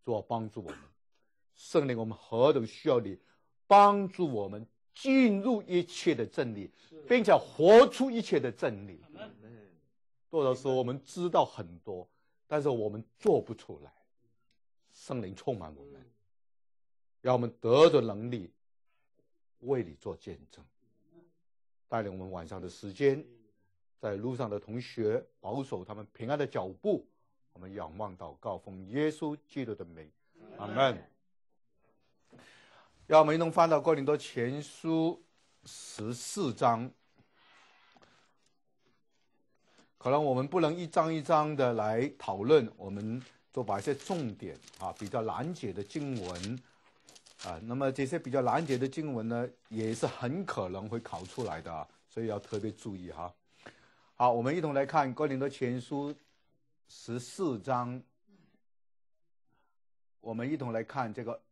主啊，帮助我们，圣灵，我们何等需要你帮助我们进入一切的真理，并且活出一切的真理。多少时候我们知道很多，但是我们做不出来。圣灵充满我们，让我们得着能力为你做见证，带领我们晚上的时间，在路上的同学保守他们平安的脚步。我们仰望祷告，奉耶稣基督的名，阿们。让我们一同翻到哥林多前书14章。可能我们不能一章一章的来讨论，我们就把一些重点比较难解的经文那么这些比较难解的经文呢，也是很可能会考出来的所以要特别注意哈。好，我们一同来看哥林多前书14章，我们一同来看这个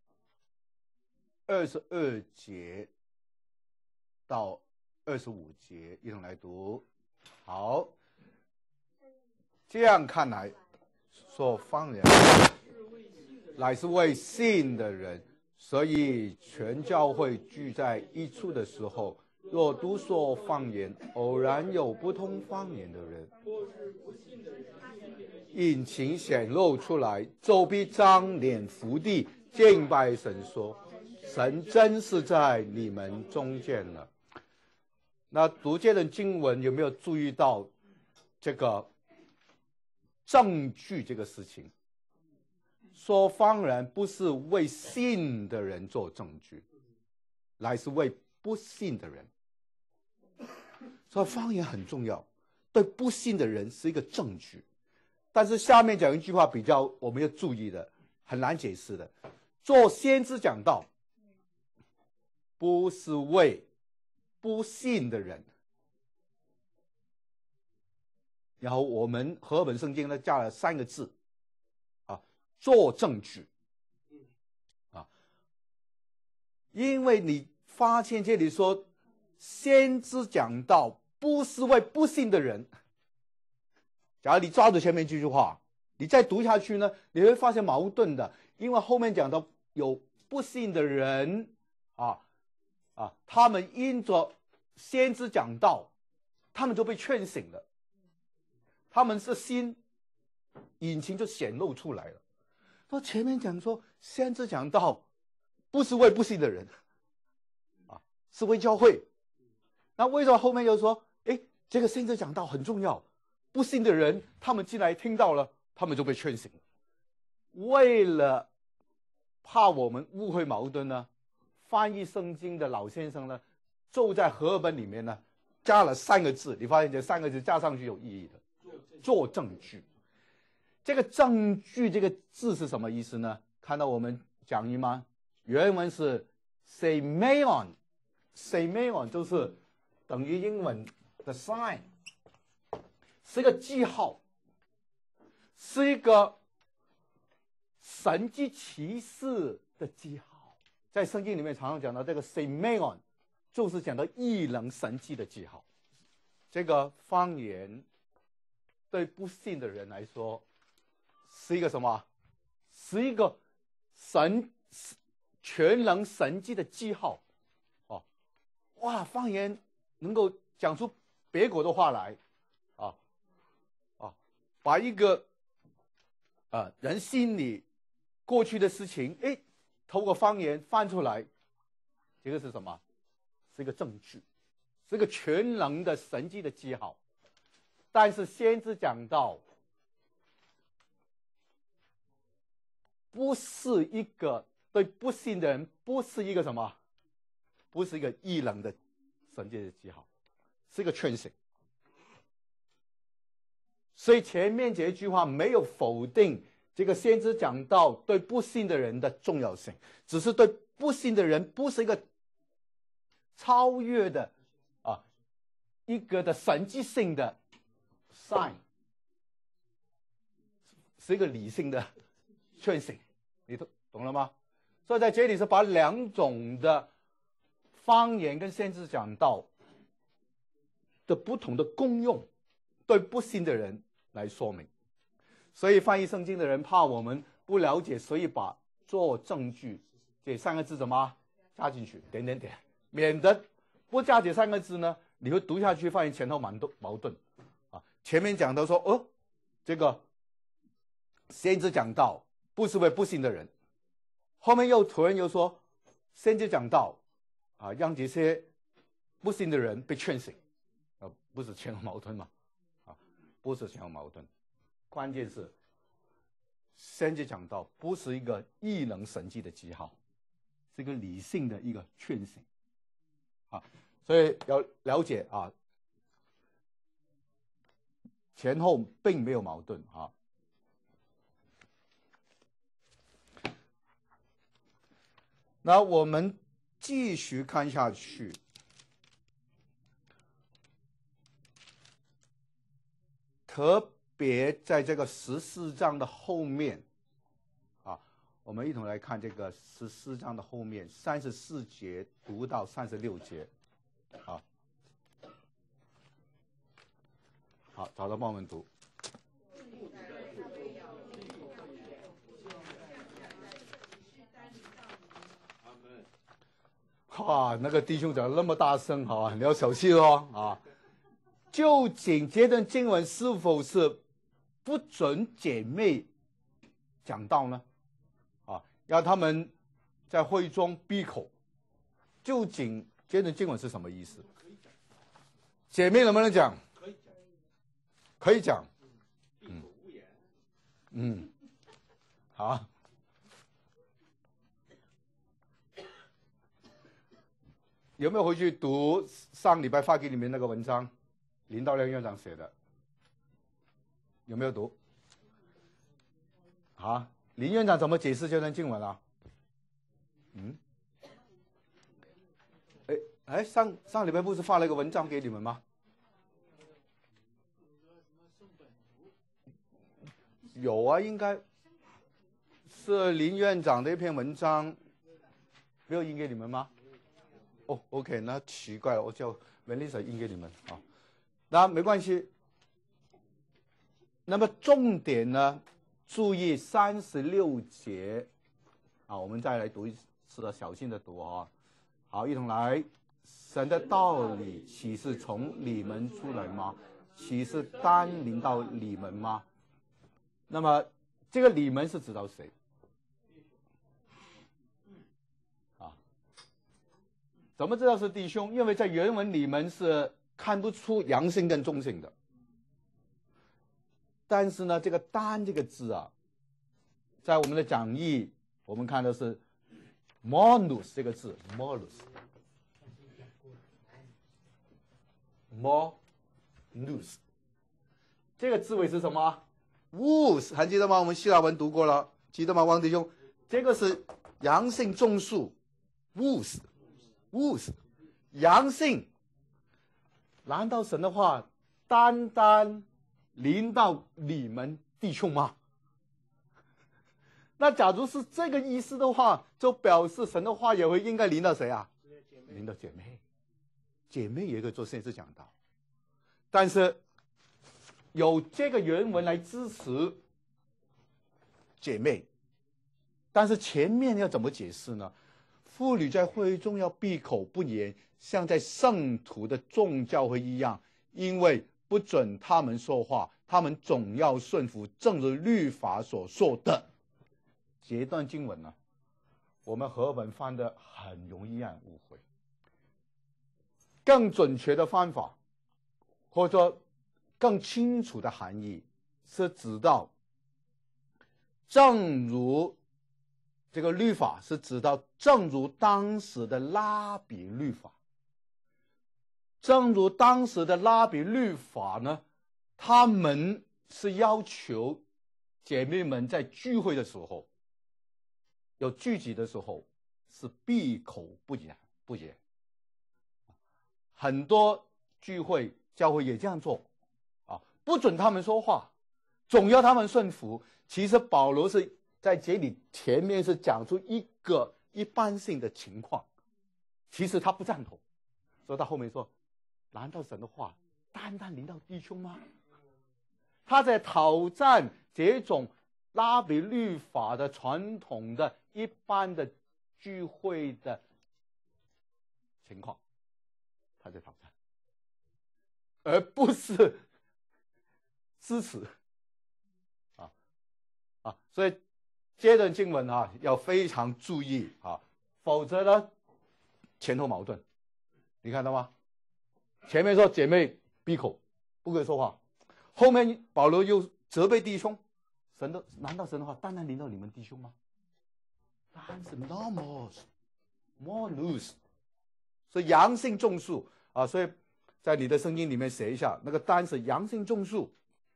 22节到25节，一同来读。好，这样看来，说方言乃是为信的人，所以全教会聚在一处的时候，若都说方言，偶然有不通方言的人，因情显露出来，就必张脸伏地敬拜神，说：神真是在你们中间了。那读这段经文有没有注意到这个证据这个事情？说方言不是为信的人做证据，乃是为不信的人。所以方言很重要，对不信的人是一个证据。但是下面讲一句话比较我们要注意的，很难解释的。做先知讲道不是为不信的人。然后我们和本圣经呢加了3个字做证据因为你发现这里说先知讲道不是为不信的人。假如你抓住前面这句话，你再读下去呢，你会发现矛盾的，因为后面讲到有不信的人他们因着先知讲道，他们就被劝醒了，他们是心隐情就显露出来了。那前面讲说先知讲道不是为不信的人是为教会。那为什么后面又说这个先知讲道很重要，不信的人他们进来听到了，他们就被劝醒了。为了怕我们误会矛盾呢，翻译圣经的老先生呢就在和合本里面呢加了3个字，你发现这3个字加上去有意义的，做证据。这个证据这个字是什么意思呢？看到我们讲义吗？原文是 semeion， semeion 就是等于英文的 sign， 是一个记号，是一个神迹奇事的记号。在圣经里面常常讲到这个 semeion， 就是讲到异能神迹的记号。这个方言对不信的人来说是一个什么？是一个全能神迹的记号哇，方言能够讲出别国的话来把一个人心里过去的事情透过方言翻出来，这个是什么？是一个证据，是一个全能的神迹的记号。但是先知讲道不是一个对不信的人，不是一个什么？不是一个异能的神迹的记号，是一个劝醒。所以前面这句话没有否定这个先知讲道对不信的人的重要性，只是对不信的人不是一个超越的一个的神迹性的 sign， 是一个理性的劝醒，你懂了吗？所以在这里是把2种的方言跟先知讲道的不同的功用对不信的人来说明。所以翻译圣经的人怕我们不了解，所以把做证据这三个字怎么加进去，点点点，免得不加这三个字呢，你会读下去发现前后矛盾啊。前面讲到说，这个先知讲道不是为不信的人，后面又突然又说先知讲道啊，让这些不信的人被劝醒，不是前后矛盾吗？啊，不是前后矛盾，关键是先知讲道不是一个异能神迹的记号，是一个理性的一个劝醒啊，所以要了解啊，前后并没有矛盾啊。那我们继续看下去，特别在这个14章的后面啊，我们一同来看这个14章的后面34节读到36节啊。好，找到帮我们读。哇，那个弟兄讲那么大声，好，你要小心哦啊！究竟这段经文是否是不准姐妹讲道呢？啊，要他们在会中闭口。究竟这段经文是什么意思？姐妹能不能讲？可以讲。好。有没有回去读上礼拜发给你们那个文章，林道亮院长写的？有没有读？啊，林院长怎么解释这段经文啊？上礼拜不是发了一个文章给你们吗？有啊，应该是林院长的一篇文章，没有印给你们吗？哦 ，OK， 那奇怪了，我叫文丽莎印给你们啊。那没关系。那么重点呢，注意36节啊，我们再来读一次的，小心的读啊。好，一同来。神的道理岂是从你们出来吗？岂是单临到你们吗？那么这个你们是指到谁？怎么知道是弟兄？因为在原文里面是看不出阳性跟中性的。但是呢，这个单这个字啊，在我们的讲义，我们看的是 monus 这个字 ，monus 这个字尾是什么 ？us 还记得吗？我们希腊文读过了，记得吗，王弟兄？这个是阳性众数 us。阳性，难道神的话单单临到你们弟兄吗？那假如是这个意思的话，就表示神的话也会应该临到谁啊？临到姐妹，姐妹也可以做先知讲道，但是有这个原文来支持姐妹，但是前面要怎么解释呢？妇女在会中要闭口不言，像在圣徒的众教会一样，因为不准他们说话，他们总要顺服，正如律法所说的。这段经文呢，我们和文翻的很容易让人误会。更准确的方法，或者说更清楚的含义，是指到正如这个律法是指到，正如当时的拉比律法，呢，他们是要求姐妹们在聚会的时候，有聚集的时候是闭口不言。很多聚会教会也这样做啊，不准他们说话，总要他们顺服。其实保罗是在这里前面是讲出一个一般性的情况，其实他不赞同，所以他后面说，难道神的话单单临到弟兄吗？他在挑战这种拉比律法的传统的一般的聚会的情况，他在挑战，而不是支持所以这段经文要非常注意否则呢前后矛盾。你看到吗？前面说姐妹闭口不可以说话，后面保罗又责备弟兄。难道神的话单单临到你们弟兄吗？答案是 no more news。所以阳性众数所以在你的圣经里面写一下，那个单是阳性众数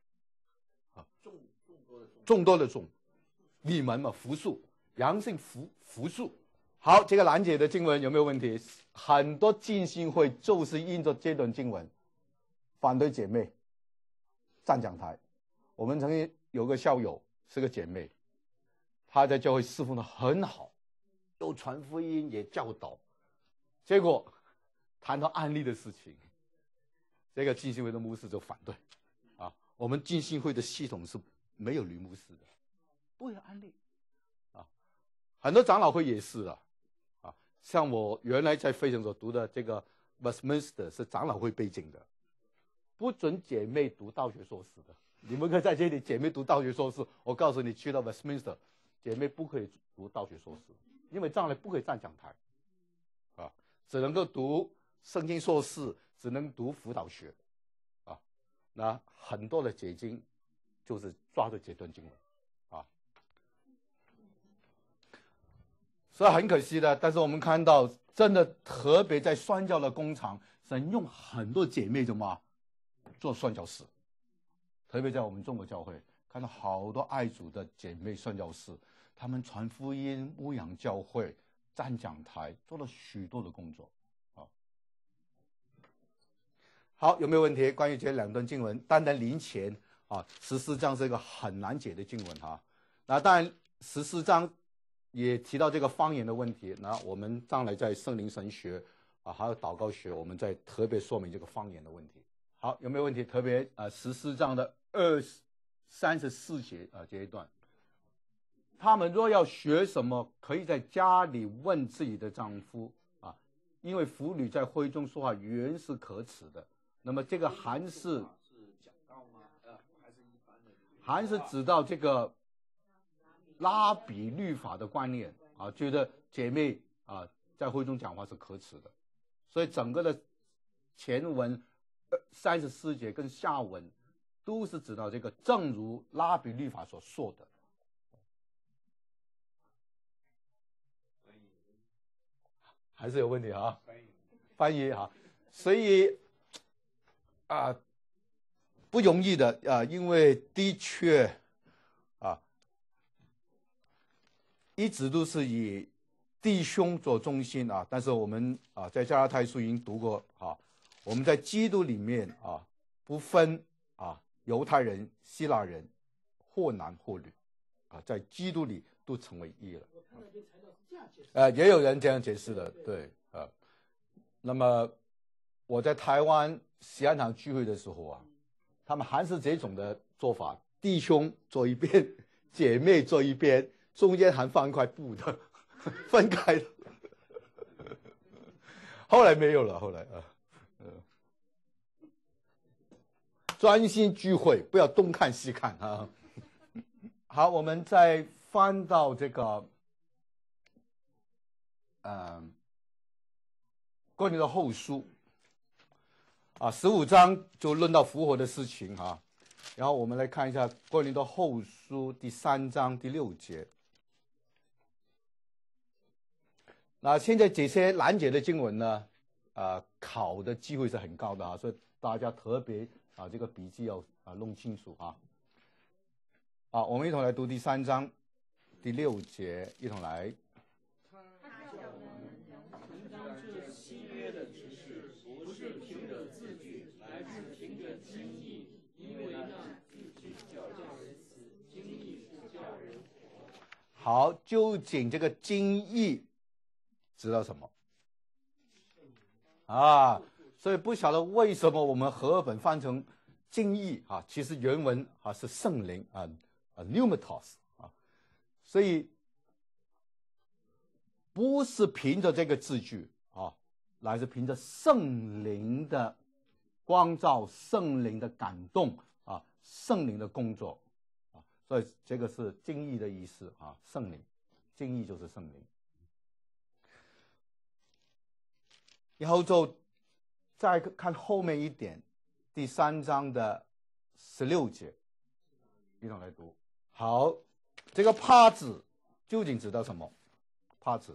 众多的众，你们嘛复数，阳性复数。好，这个拦截的经文有没有问题？很多浸信会就是印着这段经文反对姐妹站讲台。我们曾经有个校友是个姐妹，她在教会侍奉的很好，又传福音也教导，结果谈到案例的事情，这个浸信会的牧师就反对我们浸信会的系统是没有女牧师的，不会有案例很多长老会也是像我原来在费城所读的这个 Westminster 是长老会背景的，不准姐妹读道学硕士的。你们可以在这里姐妹读道学硕士，我告诉你去到 Westminster 姐妹不可以读道学硕士，因为将来不可以站讲台只能够读圣经硕士，只能读辅导学那很多的解经就是抓着这段经文所以很可惜的。但是我们看到真的特别在宣教的工厂，神用很多姐妹做宣教士，特别在我们中国教会看到好多爱主的姐妹宣教士，他们传福音、牧养教会、站讲台，做了许多的工作好，有没有问题？关于这两段经文，单单临前14章是一个很难解的经文那当然14章也提到这个方言的问题，那我们将来在圣灵神学还有祷告学，我们再特别说明这个方言的问题。好，有没有问题？特别14章的34节这一段，他们若要学什么，可以在家里问自己的丈夫因为妇女在会中说话原是可耻的。那么这个还是指到这个拉比律法的观念觉得姐妹在会中讲话是可耻的，所以整个的前文34节跟下文都是指到这个，正如拉比律法所说的。还是有问题翻译所以不容易的因为的确一直都是以弟兄做中心但是我们在加拉太书已经读过我们在基督里面不分犹太人、希腊人，或男或女在基督里都成为一了。也有人这样解释的，对那么我在台湾喜安堂聚会的时候他们还是这种的做法，弟兄坐一边，姐妹坐一边，中间还放一块布的分开的。后来没有了，后来专心聚会，不要东看西看好，我们再翻到这个哥林多后书15章就论到复活的事情然后我们来看一下哥林多后书第3章第6节。那现在这些难解的经文呢考的机会是很高的所以大家特别这个笔记要弄清楚我们一同来读第3章第6节，一同来。好，究竟这个经义知道什么所以不晓得为什么我们和合本翻成经义其实原文是圣灵pneumatos 所以不是凭着这个字句啊，乃是凭着圣灵的光照、圣灵的感动啊、圣灵的工作啊，所以这个是经义的意思啊，圣灵，经义就是圣灵。然后就再看后面一点，第3章的16节，一同来读。好，这个帕子究竟指的什么？帕子，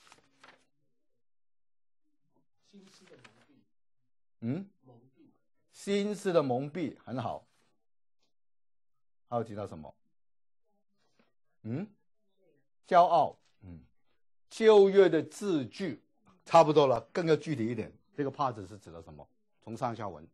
心思的蒙蔽，很好。还有提到什么？骄傲。旧约的字句差不多了，更要具体一点。这个帕子是指的什么？从上下文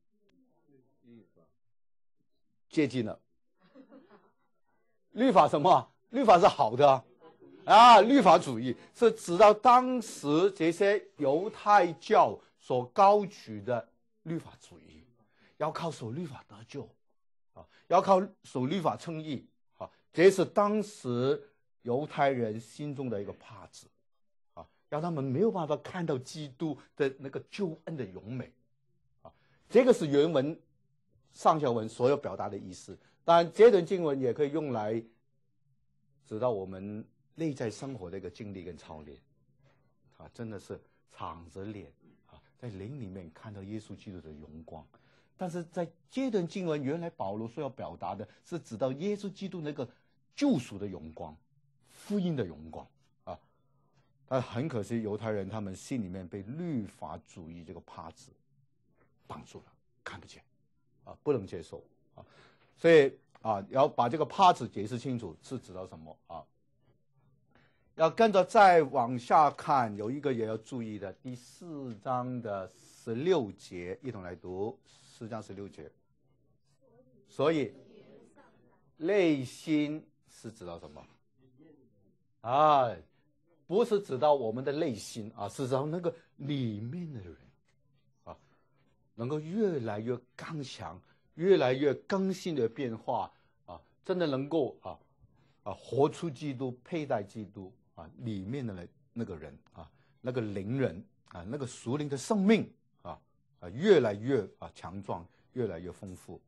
接近了。律法什么？律法是好的啊，律法主义是指到当时这些犹太教所高举的律法主义，要靠守律法得救啊，要靠守律法称义啊，这是当时犹太人心中的一个帕子啊，让他们没有办法看到基督的那个救恩的荣美啊，这个是原文上下文所有表达的意思。当然，这段经文也可以用来指到我们内在生活的一个经历跟操练啊，真的是敞着脸啊，在灵里面看到耶稣基督的荣光。但是在这段经文，原来保罗所要表达的是指到耶稣基督那个救赎的荣光、福音的荣光啊。但很可惜，犹太人他们心里面被律法主义这个帕子挡住了，看不见啊，不能接受啊。所以啊，要把这个帕子解释清楚是指到什么啊？要跟着再往下看，有一个也要注意的，第4章的16节，一同来读。4章16节。所以内心是指到什么啊？不是指到我们的内心啊，是指到那个里面的人啊，能够越来越刚强，越来越更新的变化啊，真的能够活出基督，佩戴基督啊，里面的那个人啊，那个灵人啊，那个属灵的生命越来越强壮，越来越丰富。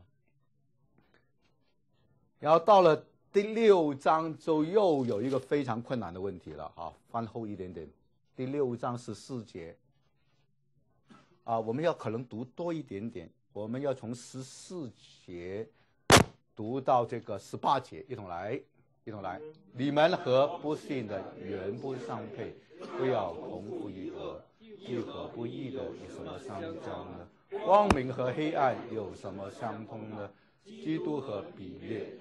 然后到了第6章就又有一个非常困难的问题了啊，翻后一点点，第6章14节啊，我们要可能读多一点点，我们要从14节读到这个18节，一同来。你们和不信的原不相配，不要同父一轭。义和不义的有什么相交呢？光明和黑暗有什么相通呢？基督和比列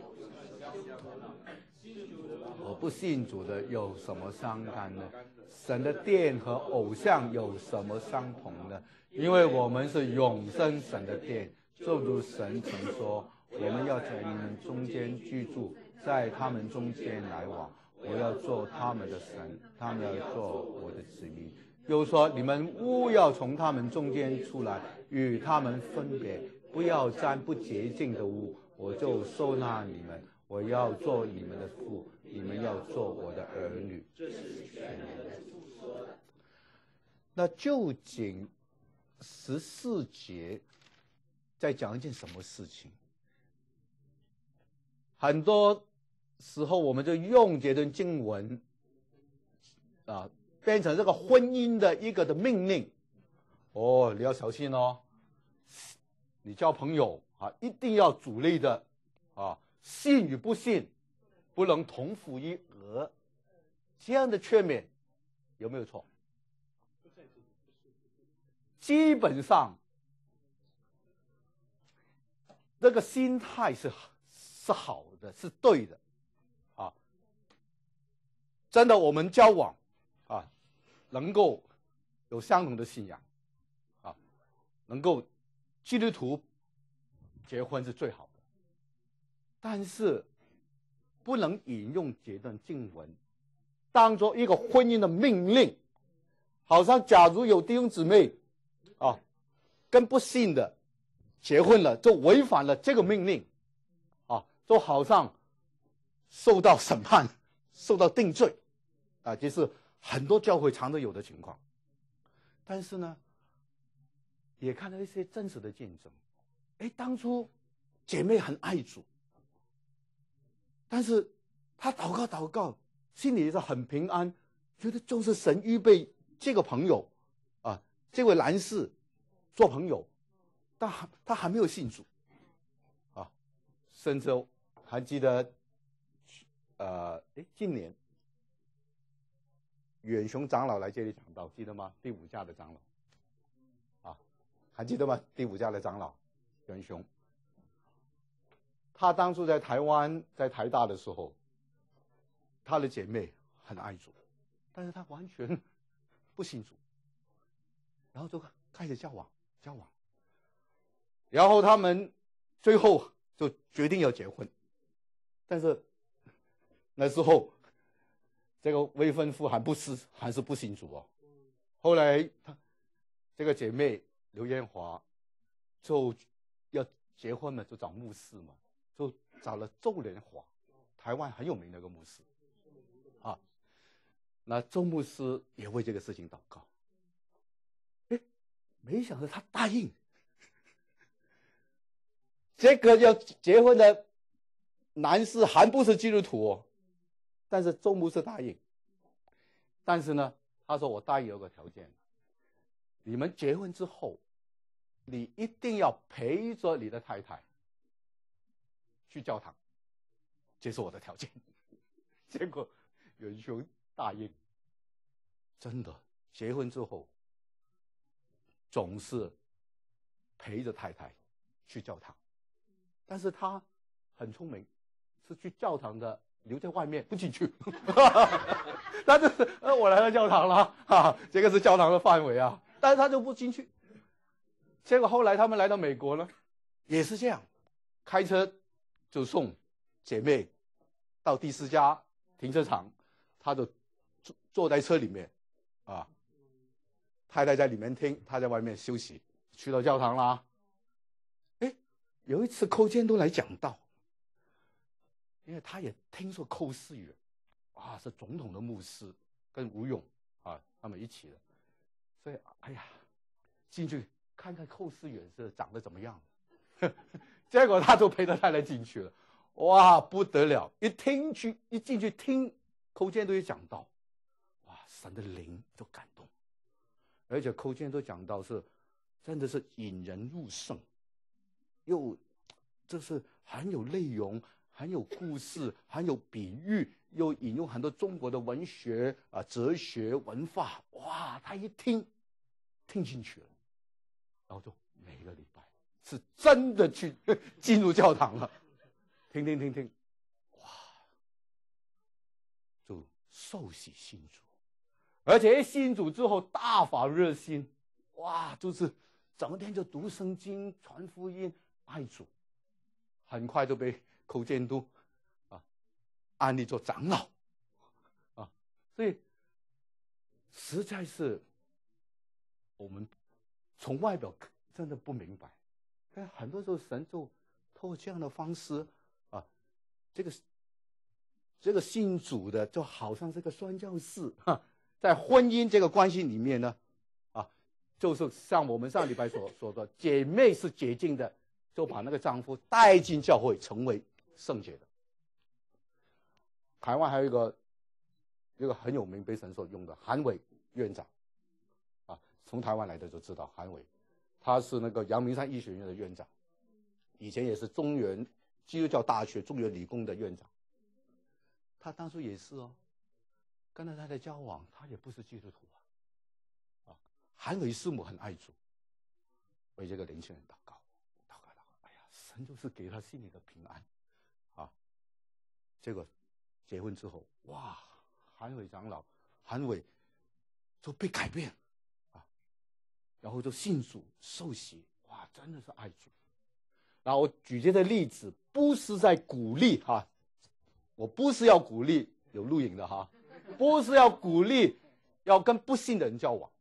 和不信主的有什么相干呢？神的殿和偶像有什么相同呢？因为我们是永生神的殿，就如神曾说，我们要在你们中间居住，在他们中间来往，我要做他们的神，他们要做我的子民。又说，你们勿要从他们中间出来，与他们分别，不要沾不洁净的物，我就收纳你们，我要做你们的父，你们要做我的儿女。那究竟14节在讲一件什么事情？很多时候我们就用这段经文变成这个婚姻的一个的命令哦，你要小心哦，你交朋友一定要主内的信与不信不能同父一轭，这样的劝勉有没有错？基本上这个心态是好的，是对的真的我们交往能够有相同的信仰能够基督徒结婚是最好的，但是不能引用这段经文当作一个婚姻的命令，好像假如有弟兄姊妹跟不信的结婚了，就违反了这个命令就好像受到审判， 受到定罪，这是很多教会常都有的情况。但是呢，也看到一些真实的见证。当初姐妹很爱主，但是她祷告，心里也是很平安，觉得就是神预备这个朋友这位男士做朋友，但他还没有信主甚至还记得今年远雄长老来这里讲道，记得吗？第5家的长老还记得吗？第5家的长老远雄，他当初在台湾在台大的时候，他的姐妹很爱主，但是他完全不信主，然后就开始交往，然后他们最后就决定要结婚，但是那时候这个未婚夫还是不信主后来这个姐妹刘艳华就要结婚嘛，就找牧师嘛，就找了周连华，台湾很有名的一个牧师那周牧师也为这个事情祷告，没想到他答应。这个要结婚的男士还不是基督徒但是周牧师答应。但是呢，他说我答应有个条件，你们结婚之后，你一定要陪着你的太太去教堂，这是我的条件。结果远雄答应，真的结婚之后总是陪着太太去教堂，但是他很聪明，是去教堂的留在外面不进去。他就是我来到教堂了这个是教堂的范围但是他就不进去。结果后来他们来到美国呢，也是这样，开车就送姐妹到第4家停车场，他就坐在车里面太太在里面听，他在外面休息。去到教堂啦，有一次寇监督来讲道，因为他也听说寇世远是总统的牧师，跟吴勇他们一起的，所以进去看看寇世远是长得怎么样。结果他就陪着太太进去了，哇不得了，一进去听寇监督也讲道，哇神的灵就感动，而且寇监督讲道是真的是引人入胜，又这是很有内容，很有故事，很有比喻，又引用很多中国的文学哲学文化，哇他一听进去了，然后就每个礼拜是真的去进入教堂了，听，哇就受洗信主，而且一信主之后大发热心，哇就是整天就读圣经传福音爱主，很快就被寇监督安立做长老所以实在是我们从外表真的不明白，但很多时候神就透过这样的方式这个信主的就好像这个宣教士在婚姻这个关系里面呢就是像我们上礼拜所说的，姐妹是洁净的，就把那个丈夫带进教会成为圣洁的。台湾还有一个很有名被神所用的韩伟院长从台湾来的就知道韩伟，他是那个阳明山医学院的院长，以前也是中原基督教大学中原理工的院长。他当初也是跟他太太交往，他也不是基督徒韩伟师母很爱主，为这个年轻人祷告，神就是给他心里的平安结果结婚之后，哇韩伟长老韩伟就被改变然后就信主受洗，哇真的是爱主。然后我举这个例子不是在鼓励我不是要鼓励有录影的不是要鼓励要跟不信的人交往，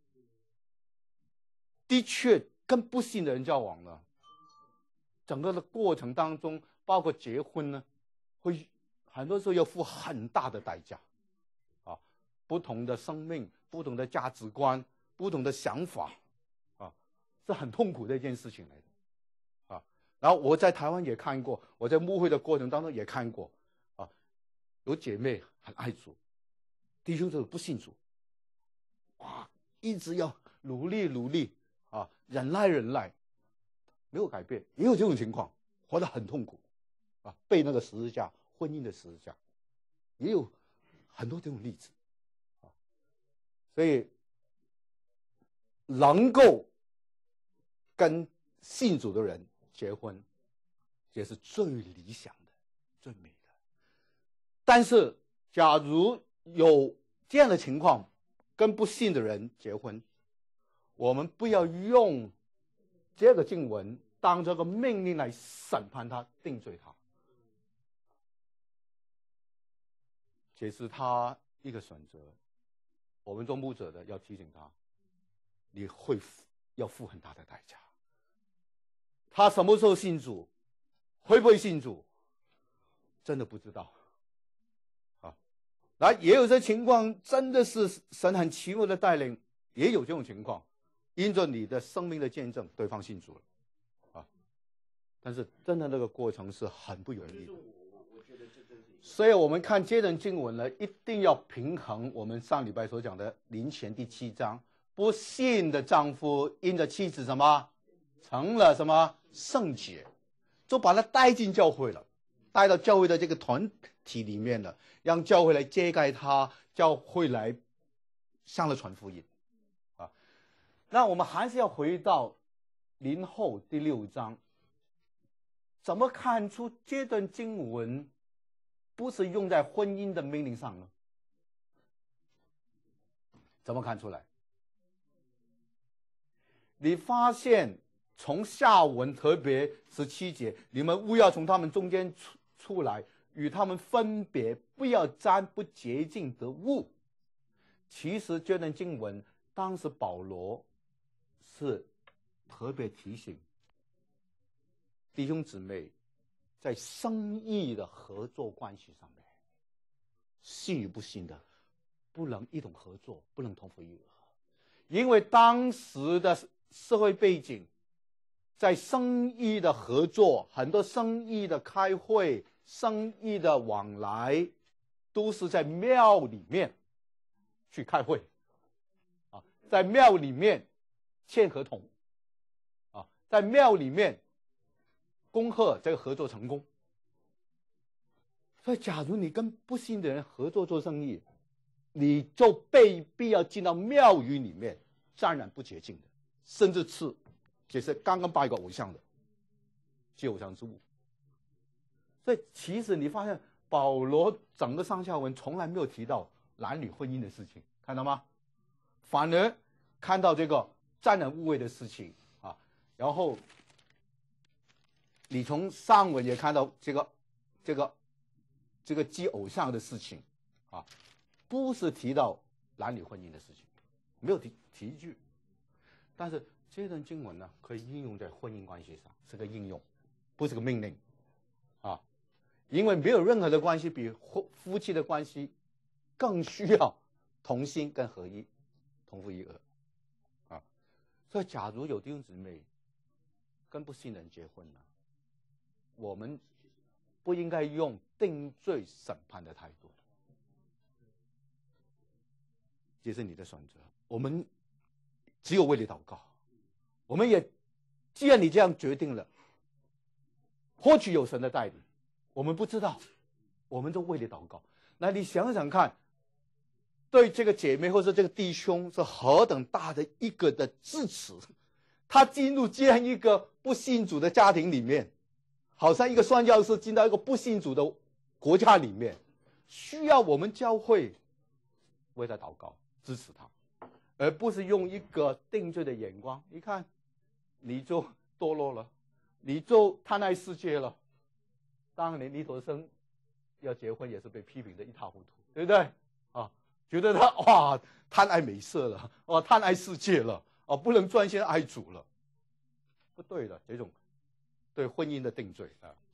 的确跟不信的人交往呢，整个的过程当中包括结婚呢会很多时候要付很大的代价，啊，不同的生命、不同的价值观、不同的想法，啊，是很痛苦的一件事情来的，啊。然后我在台湾也看过，我在牧会的过程当中也看过，啊，有姐妹很爱主，弟兄就不信主，哇，一直要努力啊，忍耐，没有改变，也有这种情况，活得很痛苦，啊，背那个十字架，婚姻的十字架，也有很多这种例子，啊，所以能够跟信主的人结婚，也是最理想的、最美的。但是，假如有这样的情况，跟不信的人结婚，我们不要用这个经文当这个命令来审判他、定罪他，这是他一个选择。我们做牧者的要提醒他，你要付很大的代价。他什么时候信主，会不会信主，真的不知道。啊，那也有些情况真的是神很奇妙的带领，也有这种情况，因着你的生命的见证，对方信主了，啊，但是真的那个过程是很不容易的。所以我们看这段经文呢，一定要平衡我们上礼拜所讲的林前第7章，不信的丈夫因着妻子什么成了什么圣洁，就把他带进教会了，带到教会的这个团体里面了，让教会来遮盖他，教会来向了传福音，啊，那我们还是要回到林后第6章，怎么看出这段经文不是用在婚姻的命令上呢？怎么看出来？你发现从下文，特别17节，你们务要从他们中间出来，与他们分别，不要沾不洁净的物。其实这段经文，当时保罗是特别提醒弟兄姊妹，在生意的合作关系上面，信与不信的不能一同合作，不能同负一軛，因为当时的社会背景，在生意的合作，很多生意的开会、生意的往来，都是在庙里面去开会，啊，在庙里面签合同，啊，在庙里面恭贺这个合作成功。所以假如你跟不信的人合作做生意，你就被必要进到庙宇里面沾染不洁净的，甚至是这是刚刚拜过偶像的，接偶像之物。所以其实你发现保罗整个上下文从来没有提到男女婚姻的事情，看到吗？反而看到这个沾染污秽的事情啊，然后你从上文也看到这个祭偶像的事情啊，不是提到男女婚姻的事情，没有提一句。但是这段经文呢，可以应用在婚姻关系上，是个应用，不是个命令啊。因为没有任何的关系比夫妻的关系更需要同心跟合一，同负一軛啊。所以假如有弟兄姊妹跟不信人结婚了，我们不应该用定罪审判的态度，这是你的选择。我们只有为你祷告，我们也既然你这样决定了，或许有神的带领，我们不知道，我们就为你祷告。那你想想看，对这个姐妹或者这个弟兄是何等大的一个的支持，他进入这样一个不信主的家庭里面，好像一个宣教士进到一个不信主的国家里面，需要我们教会为他祷告，支持他，而不是用一个定罪的眼光。你看，你就堕落了，你就贪爱世界了。当年尼陀生要结婚也是被批评的一塌糊涂，对不对啊？觉得他哇贪爱美色了，哇贪爱世界了，啊不能专心爱主了，不对的，这种对婚姻的定罪啊。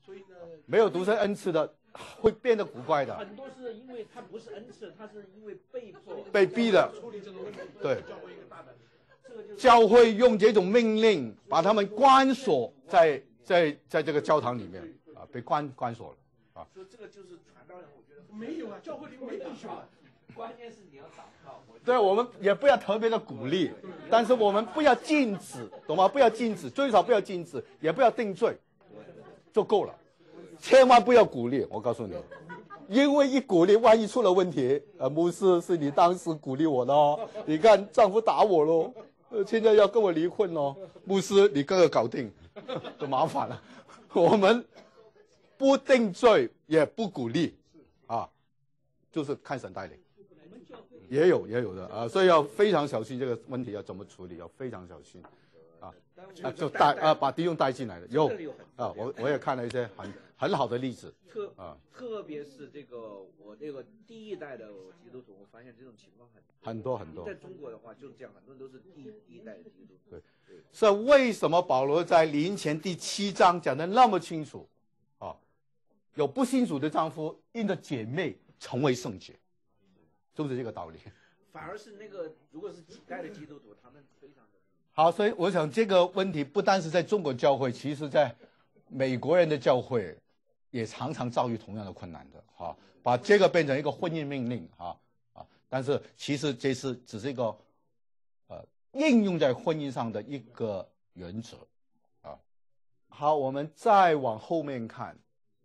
所以呢， 没有独生恩赐的会变得古怪的。 很多是因为他不是恩赐，他是因为被迫被逼的。 处理这个问题， 对， 教会一个大的， 这个就是教会用这种命令把他们关锁在这个教堂里面啊，被关锁了。 所以这个就是传道人，我觉得没有啊，教会里没弟兄啊。 关键是你要祷告。 对，我们也不要特别的鼓励，但是我们不要禁止，懂吗？不要禁止，最少不要禁止，也不要定罪，就够了。千万不要鼓励，我告诉你，因为一鼓励，万一出了问题，牧师是你当时鼓励我的哦，你看丈夫打我喽，现在要跟我离婚喽，牧师你跟我搞定，就麻烦了。我们不定罪，也不鼓励，啊，就是看神带领。也有的啊，所以要非常小心这个问题要怎么处理，要非常小心，就把弟兄带进来了。有啊，我也看了一些很好的例子， 特别是这个我这个第一代的基督徒，我发现这种情况很多。 在中国的话就是这样，很多人都是第一代的基督徒。 对，所以为什么保罗在林前第7章讲的那么清楚啊？有不信主的丈夫因着姐妹成为圣洁。就是这个道理， 反而是那个如果是几代的基督徒，他们非常的好，所以我想这个问题不单是在中国教会，其实在美国人的教会也常常遭遇同样的困难的，把这个变成一个婚姻命令，但是其实这只是一个应用在婚姻上的一个原则，好，我们再往后面看，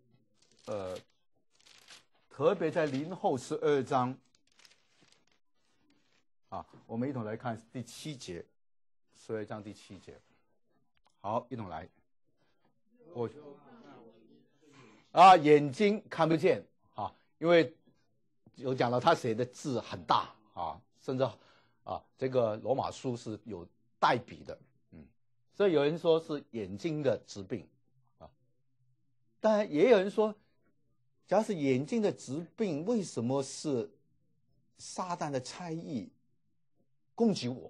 特别在林后12章。我们一同来看第7节，12章第7节。好，一同来。眼睛看不见因为有讲到他写的字很大甚至这个罗马书是有代笔的，所以有人说是眼睛的疾病当然也有人说，假如是眼睛的疾病，为什么是撒旦的差役攻击我，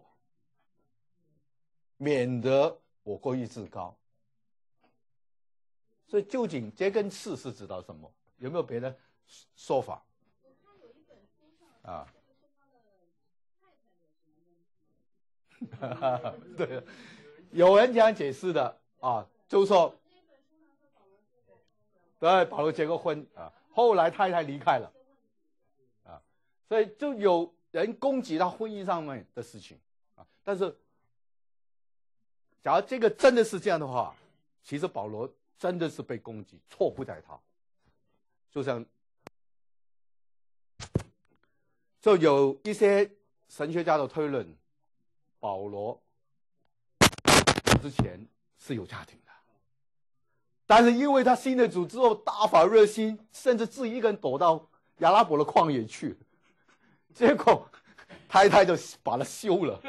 免得我过于自高。所以究竟这根刺是指到什么？有没有别的说法？对，有人这样解释的就是说，对，保罗结过婚后来太太离开了所以就有人攻击他婚姻上面的事情但是假如这个真的是这样的话，其实保罗真的是被攻击，错不在他。就有一些神学家的推论，保罗之前是有家庭的，但是因为他信了主之后大发热心，甚至自己一个人躲到亚拉伯的旷野去，结果太太就把他休了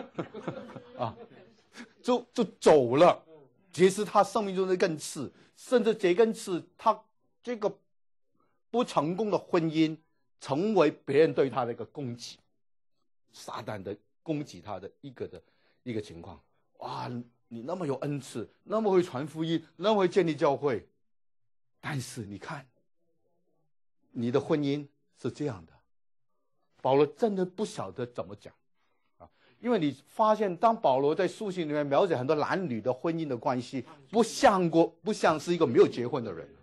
就走了。其实他生命中的根刺，甚至这根刺，他这个不成功的婚姻成为别人对他的一个攻击，撒旦的攻击他的一个情况。你那么有恩赐，那么会传福音，那么会建立教会，但是你看你的婚姻是这样的。保罗真的不晓得怎么讲因为你发现当保罗在书信里面描写很多男女的婚姻的关系，不像是一个没有结婚的人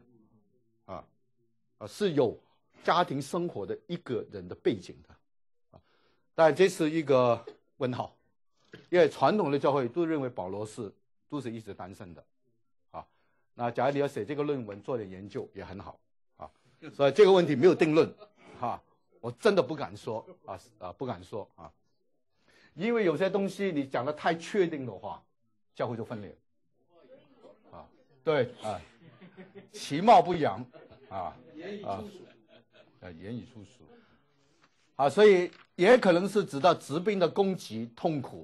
是有家庭生活的一个人的背景的但这是一个问号，因为传统的教会都认为保罗都是一直单身的那假如你要写这个论文做点研究也很好所以这个问题没有定论我真的不敢说不敢说因为有些东西你讲的太确定的话，教会就分裂对其貌不扬言语粗俗所以也可能是指到疾病的攻击痛苦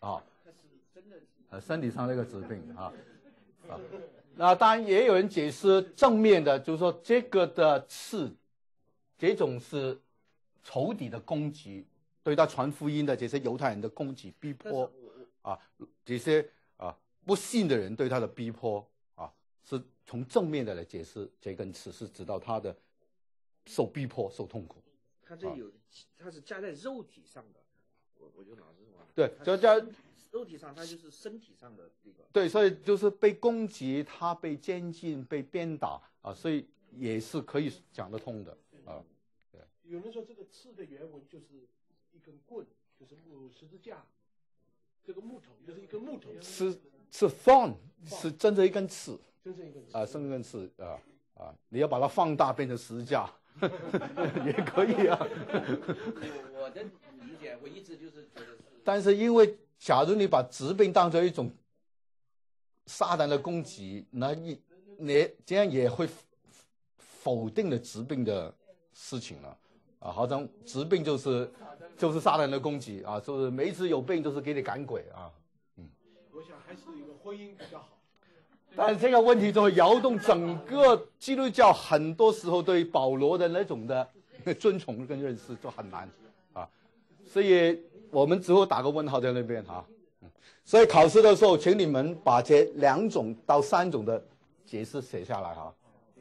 身体上的一个疾病那当然也有人解释正面的，就是说这个的刺，这种是仇敌的攻击，对他传福音的这些犹太人的攻击逼迫这些不信的人对他的逼迫是从正面的来解释这根刺，是指到他的受逼迫、受痛苦。 它这有，它是加在肉体上的，我就老是说， 对，就加肉体上，它就是身体上的这个。 对，所以就是被攻击，他被监禁、被鞭打啊，所以也是可以讲得通的啊。对。 有人说这个刺的原文就是一根棍，就是十字架，这个木头就是一根木头。 是 thorn， 是真的一根刺。 真正一根啊，生一根刺啊，你要把它放大变成十字架也可以啊。 我的理解，我一直就是觉得是。 但是因为假如你把疾病当成一种撒旦的攻击，那你这样也会否定了疾病的事情了啊，好像疾病就是撒旦的攻击啊，就是每一次有病都是给你赶鬼啊。 我想还是一个婚姻比较好。 但是这个问题就会摇动整个基督教，很多时候对保罗的那种的尊崇跟认识就很难啊，所以我们只会打个问号在那边哈。所以考试的时候，请你们把这2种到3种的解释写下来哈。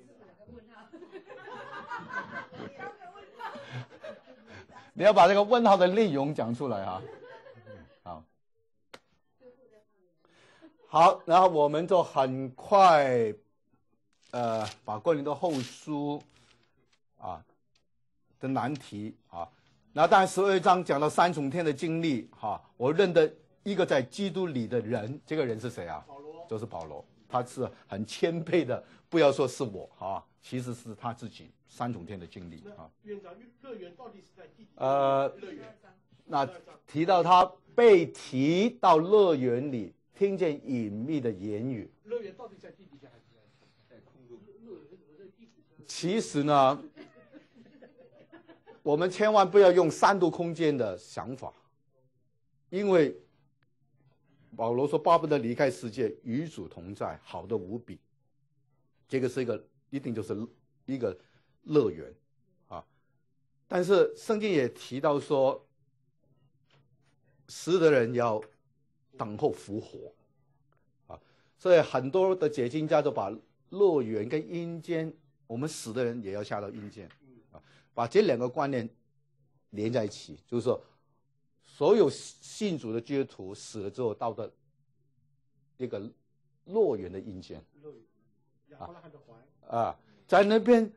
你要把这个问号的内容讲出来哈。好，然后我们就很快，把哥林多后书啊的难题啊，那当然12章讲到3重天的经历哈，我认得一个在基督里的人，这个人是谁啊？ 保罗， 就是保罗，他是很谦卑的，不要说是我啊，其实是他自己3重天的经历啊。 院长，乐园到底是在第几？乐园。 那提到他被提到乐园里。听见隐秘的言语。 乐园到底在地底下还是在空中？ 其实呢，我们千万不要用3度空间的想法，因为保罗说巴不得离开世界，与主同在，好的无比。这个是一定就是一个乐园啊。但是圣经也提到说，死的人要等候复活啊，所以很多的解经家就把乐园跟阴间，我们死的人也要下到阴间啊，把这2个观念连在一起，就是说，所有信主的基督徒死了之后到的一个乐园的阴间啊，在那边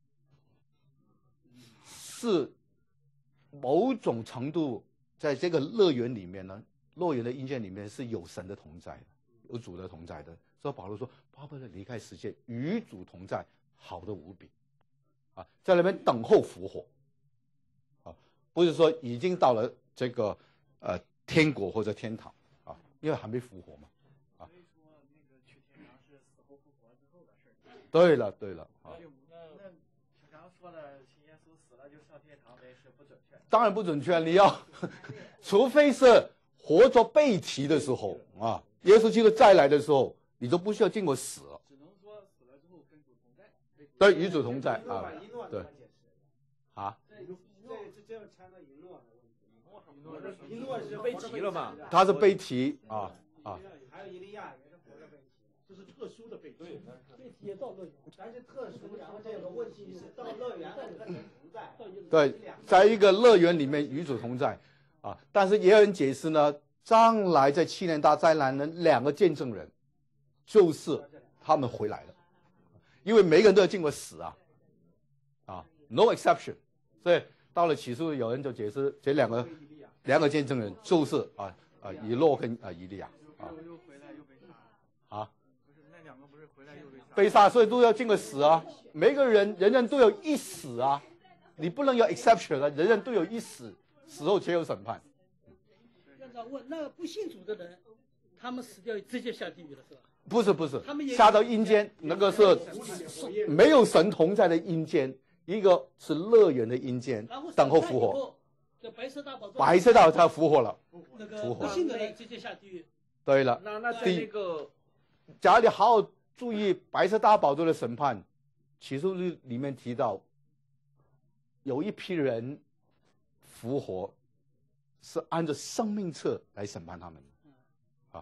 是某种程度在这个乐园里面呢。乐园的阴间里面是有神的同在的，有主的同在的。所以保罗说，巴不得离开世界，与主同在，好的无比啊，在那边等候复活啊，不是说已经到了这个天国或者天堂啊，因为还没复活嘛啊。 所以说那个去天堂是死后复活之后的事儿。 对了啊。 那平常说的信耶稣死了就上天堂呗，是不准确。 当然不准确，你要除非是活着被提的时候啊，耶稣基督再来的时候，你就不需要经过死了。 只能说死了之后跟主同在。 对，与主同在啊。对。啊？ 这样掺到一诺的问题。 一诺是被提了嘛？ 他是被提啊。 还有以利亚也是活着被提， 这是特殊的被提。 被提也到乐园，咱是特殊，然后这个问题是到乐园和主同在。 对，在一个乐园里面与主同在。啊，但是也有人解释呢，将来在7年大灾难的2个见证人，就是他们回来了，因为每个人都要经过死啊 ，no exception。所以到了启示，有人就解释这两个见证人就是以诺跟以利亚又回来又被杀啊， 不是那2个不是回来又被杀，所以都要经过死啊，每个人都有一死啊，你不能有 exception 啊，人人都有一死。死后且有审判。 院长问，那不信主的人，他们死掉直接下地狱了是吧？ 不是，下到阴间，那个是没有神同在的阴间，一个是乐园的阴间，等候复活。 白色大宝座， 白色大宝座复活了， 那个不信的人直接下地狱。 对了， 那在那个， 假如你好好注意白色大宝座的审判，启示录里面提到，有一批人复活，是按照生命册来审判他们，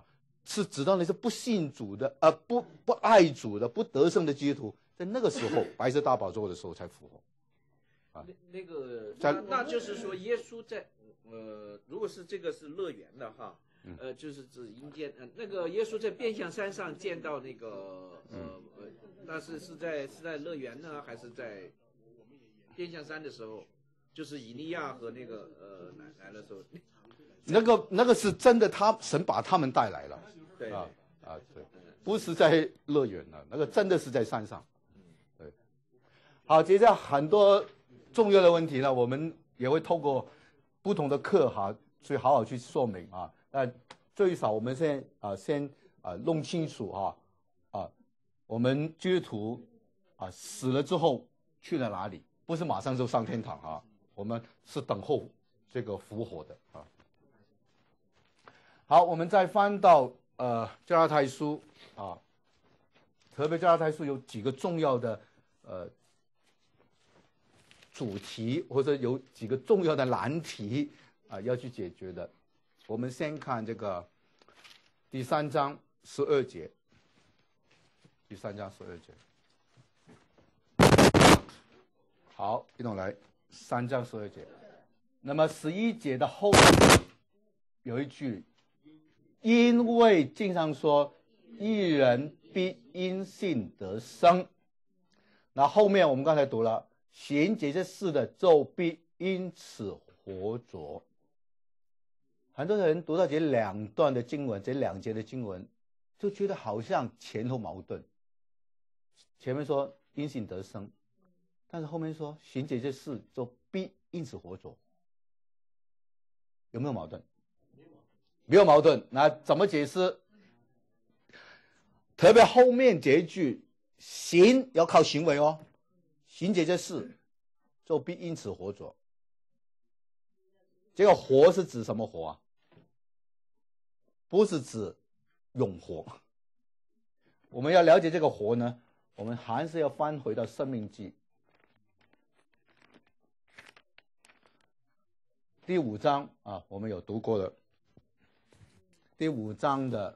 是指到那些不信主的，不爱主的、不得胜的基督徒，在那个时候白色大宝座的时候才复活。 那就是说，耶稣在如果是这个是乐园的哈，就是指阴间，那个耶稣在变相山上见到那个那是在乐园呢，还是在变相山的时候？就是以利亚和那个来的时候， 那个是真的，神把他们带来了， 对对，不是在乐园了，那个真的是在山上，对。好，接下来很多重要的问题呢，我们也会透过不同的课哈，去好好去说明啊。最少我们先弄清楚我们基督徒死了之后去了哪里？不是马上就上天堂啊。我们是等候这个复活的啊。好，我们再翻到加拉太书啊，特别加拉太书有几个重要的主题，或者有几个重要的难题要去解决的。我们先看这个第3章12节，第3章12节。好，一同来。3章12节，那么11节的后面有一句，因为经上说，义人必因信得生。那后面我们刚才读了，行这些事的就必因此活着。很多人读到这2段的经文，这2节的经文，就觉得好像前后矛盾。前面说因信得生，但是后面说行这些事就必因此活着，有没有矛盾？没有矛盾。那怎么解释？特别后面这一句，行要靠行为哦，行这些事就必因此活着。这个活是指什么活啊？不是指永活。我们要了解这个活呢，我们还是要翻回到申命记第5章啊，我们有读过的第5章的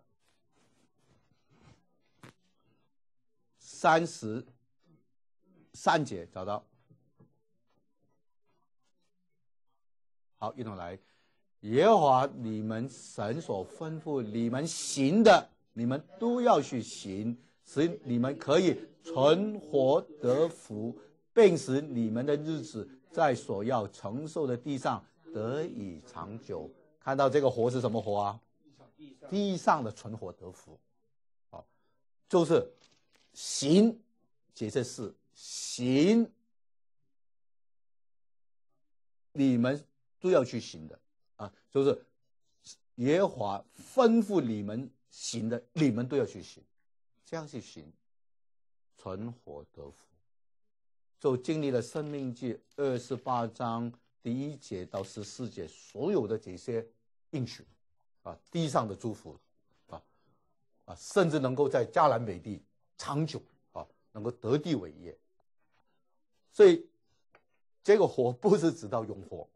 33节，找到。好，一同来。耶和华你们神所吩咐你们行的，你们都要去行，使你们可以存活得福，并使你们的日子在所要承受的地上得以长久。看到这个活是什么活啊？地上的存活得福，就是行这些事，行你们都要去行的就是耶和华吩咐你们行的，你们都要去行，这样去行，存活得福。就经历了申命记28章第1节到14节所有的这些应许地上的祝福甚至能够在迦南美地长久能够得地为业。所以这个活不是指到永活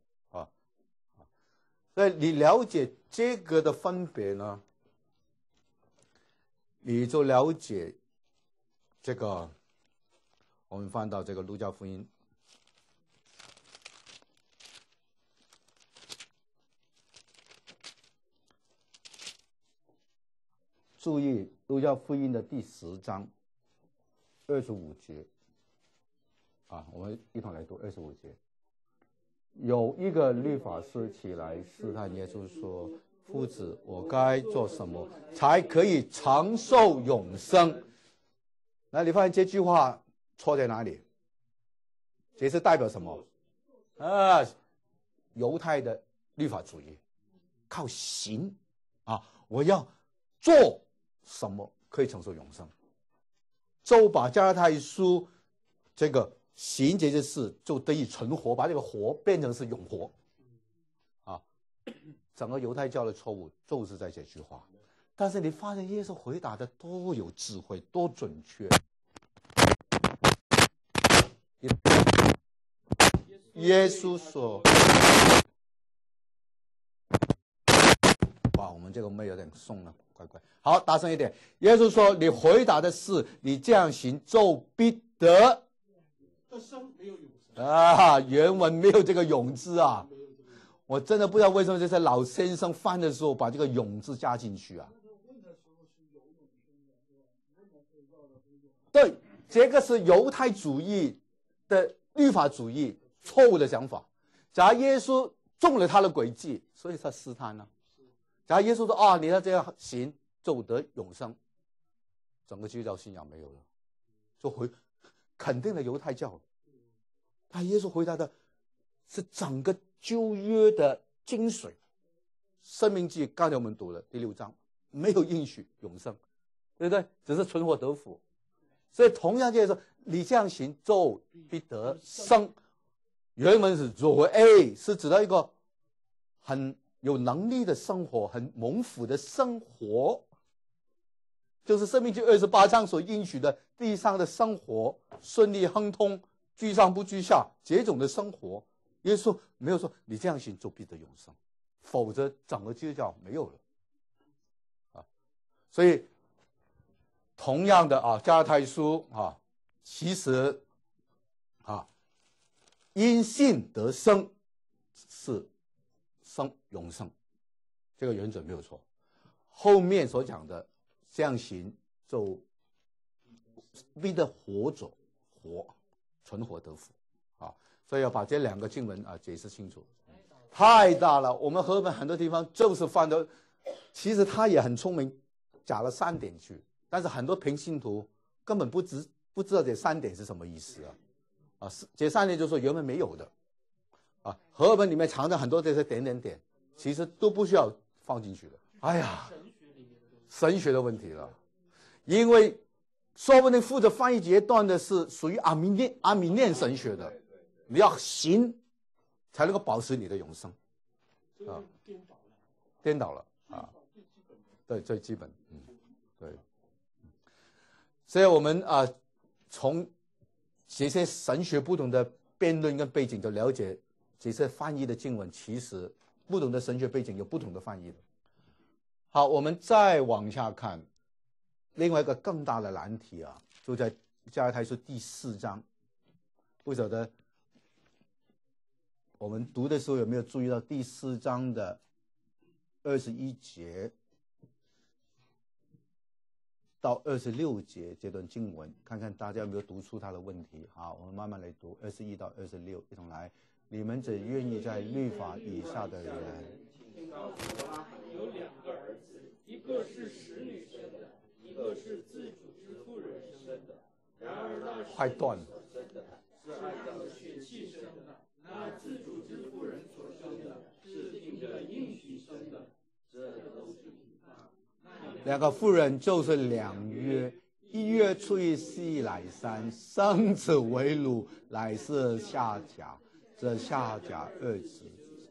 所以你了解这个的分别呢，你就了解这个。我们翻到这个路加福音注意路加福音的第10章25节我们一同来读25节。有一个律法师起来试探耶稣说，夫子，我该做什么才可以长寿永生？那你发现这句话错在哪里？这是代表什么犹太的律法主义，靠行我要做什么可以承受永生，就把加拉太书这个行这些事就得以存活，把这个活变成是永活整个犹太教的错误就是在这句话。但是你发现耶稣回答的多有智慧，多准确。耶稣说，哇，我们这个妹有点松了， 快快，好，大声一点。耶稣说：“你回答的是，你这样行，就必得生，没有永生啊。”原文没有这个永字啊，我真的不知道为什么这些老先生翻的时候把这个永字加进去啊。对，这个是犹太主义的律法主义错误的想法。假如耶稣中了他的诡计，所以他试探呢。假如耶稣说：“啊，你要这样行，就得永生。”整个基督教信仰没有了，就肯定了犹太教。但耶稣回答的是整个旧约的精髓。申命记刚才我们读了第6章，没有应许永生，对不对？只是存活得福。所以同样就是说，你这样行，就必得生。原文是作为是指到一个很有能力的生活，很蒙福的生活，就是申命记28章所应许的地上的生活，顺利亨通，居上不居下这种的生活。耶稣没有说你这样行就必得永生，否则整个基督教没有了啊。所以同样的啊，加拉太书啊，其实啊，因信得生是永生，这个原则没有错。后面所讲的这样行就必得活着，存活得福啊。所以要把这两个经文啊解释清楚。太大了，我们和本很多地方就是犯的，其实他也很聪明，加了3点去。但是很多平信徒根本不知道这3点是什么意思啊！这3点就是说原文没有的啊，和本里面藏着很多这些点，其实都不需要放进去的。哎呀，神学的问题了，因为说不定负责翻译这段的是属于阿米念神学的，你要行才能够保持你的永生啊，颠倒了啊，对，最基本，对。所以我们从这些神学不同的辩论跟背景，就了解这些翻译的经文，其实不同的神学背景有不同的翻译的。好，我们再往下看，另外一个更大的难题啊，就在加拉太书第4章。不晓得我们读的时候有没有注意到第4章的21节到26节这段经文，看看大家有没有读出他的问题。好，我们慢慢来读21到26，一同来。你们只愿意在律法以下的人， 请告诉他有2个儿子，一个是使女生的，一个是自主之妇人生的。然而那快断了。 生的是按照血气生的，那自主之妇人所生的是凭着应许生的，这都是凭他。 2个妇人就是2约，一约出于西乃山，生子为乳，乃是夏甲，这夏甲2子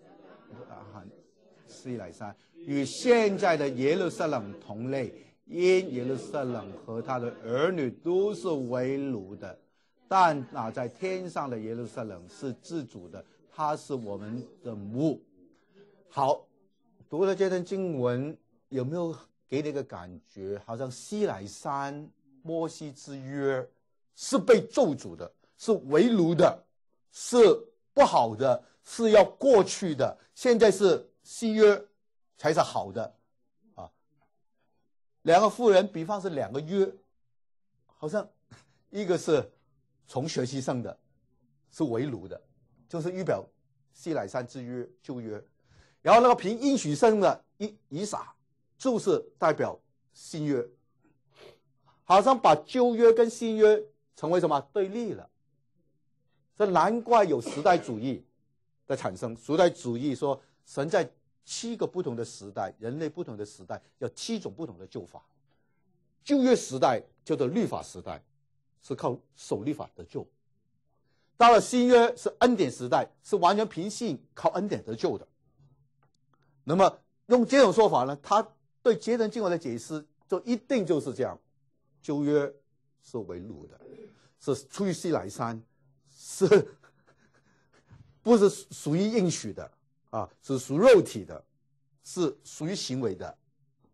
西乃山与现在的耶路撒冷同类，因耶路撒冷和他的儿女都是为奴的，但在天上的耶路撒冷是自主的，他是我们的母。好，读了这段经文，有没有给你一个感觉，好像西乃山摩西之约是被咒诅的，是为奴的，是不好的，是要过去的，现在是西约才是好的啊。2个妇人比方是2个约，好像一个是从血气生的，是为奴的，就是预表西乃山之约旧约，然后那个凭应许生的以撒就是代表新约，好像把旧约跟新约成为什么对立了。这难怪有时代主义的产生。时代主义说神在7个不同的时代，人类不同的时代有7种不同的救法。旧约时代叫做律法时代，是靠守律法得救。到了新约是恩典时代，是完全凭信靠恩典得救的。那么用这种说法呢，他对这段经文的解释就一定就是这样：旧约是为奴的，是出于西乃山，是不是属于应许的啊？是属肉体的，是属于行为的。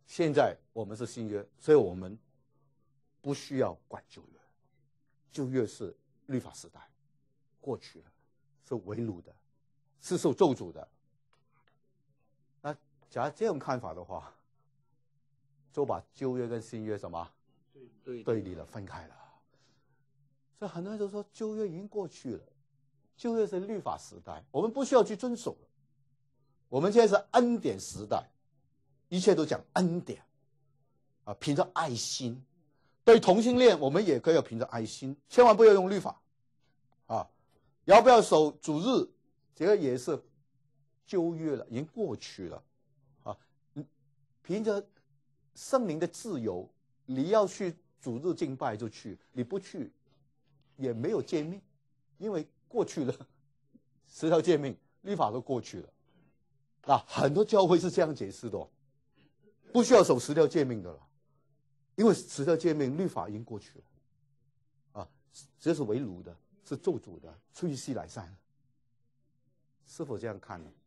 现在我们是新约，所以我们不需要管旧约。旧约是律法时代，过去了，是为奴的，是受咒诅的。那假如这种看法的话，就把旧约跟新约什么对立了，分开了。所以很多人都说旧约已经过去了，旧约是律法时代，我们不需要去遵守了。我们现在是恩典时代，一切都讲恩典啊，凭着爱心。对同性恋，我们也可以凭着爱心，千万不要用律法啊。要不要守主日，这个也是旧约了，已经过去了啊。凭着圣灵的自由，你要去主日敬拜就去，你不去也没有诫命，因为过去了，10条诫命律法都过去了。那很多教会是这样解释的哦，不需要守10条诫命的了，因为10条诫命律法已经过去了啊，这是为奴的，是咒诅的，出于西乃山。是否这样看呢？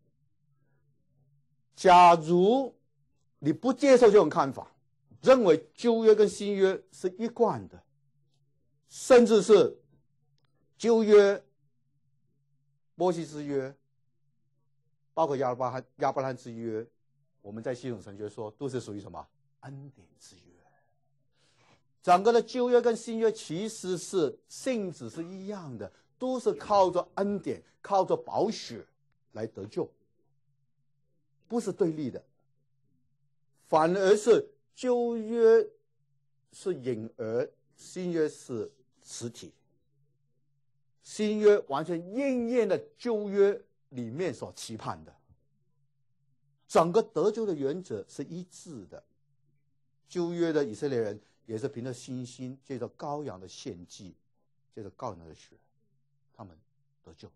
假如你不接受这种看法，认为旧约跟新约是一贯的，甚至是旧约、摩西之约，包括亚伯拉罕之约，我们在系统神学说都是属于什么？恩典之约。整个的旧约跟新约其实是性质是一样的，都是靠着恩典，靠着宝血来得救，不是对立的，反而是旧约是影儿，新约是实体。新约完全应验了旧约里面所期盼的，整个得救的原则是一致的。旧约的以色列人也是凭着信心，借着羔羊的献祭，借着羔羊的血，他们得救。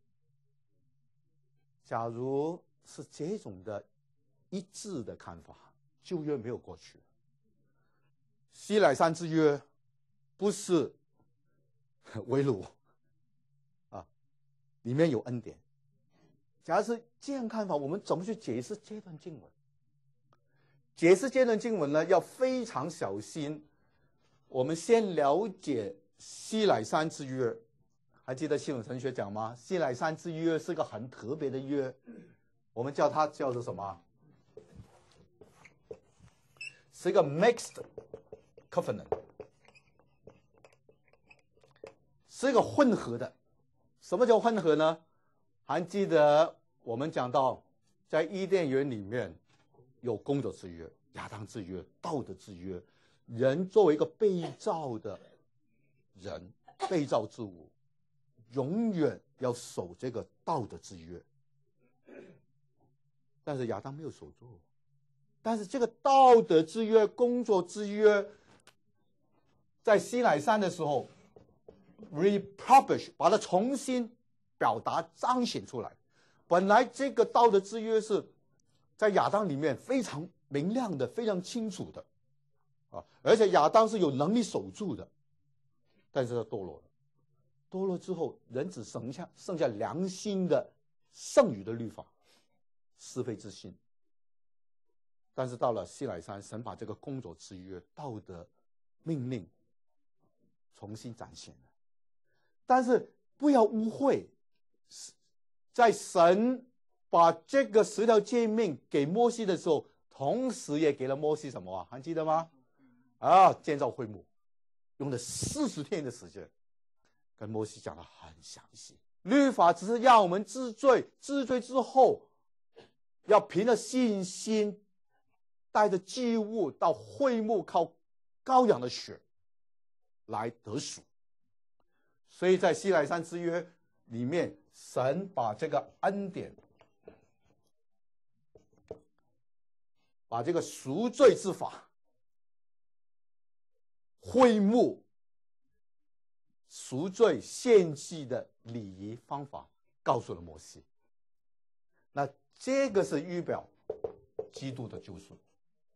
假如是这种的一致的看法，旧约没有过去。西乃山之约不是为奴啊，里面有恩典。假如是这样看法，我们怎么去解释这段经文？解释这段经文呢，要非常小心。我们先了解西乃山之约，还记得系统神学讲吗？西乃山之约是个很特别的约，我们叫它叫做什么？是一个 mixed covenant， 是一个混合的。什么叫混合呢？还记得我们讲到在伊甸园里面有工作之约、亚当之约、道德之约，人作为一个被造的人，被造之物，永远要守这个道德之约。但是亚当没有守住，但是这个道德之约、工作之约，在西乃山的时候 republish 把它重新表达彰显出来。本来这个道德之约是在亚当里面非常明亮的，非常清楚的啊，而且亚当是有能力守住的，但是他堕落了。堕落之后，人只剩下良心的剩余的律法，是非之心。但是到了西乃山，神把这个工作之约、道德命令重新展现了。但是不要误会，在神把这个10条诫命给摩西的时候，同时也给了摩西什么啊？还记得吗？建造会幕，用了40天的时间，跟摩西讲得很详细。律法只是让我们治罪，治罪之后要凭着信心，带着祭物到会幕，靠羔羊的血来得赎。所以在西乃山之约里面，神把这个恩典，把这个赎罪之法、会幕、赎罪献祭的礼仪方法告诉了摩西。那这个是预表基督的救赎。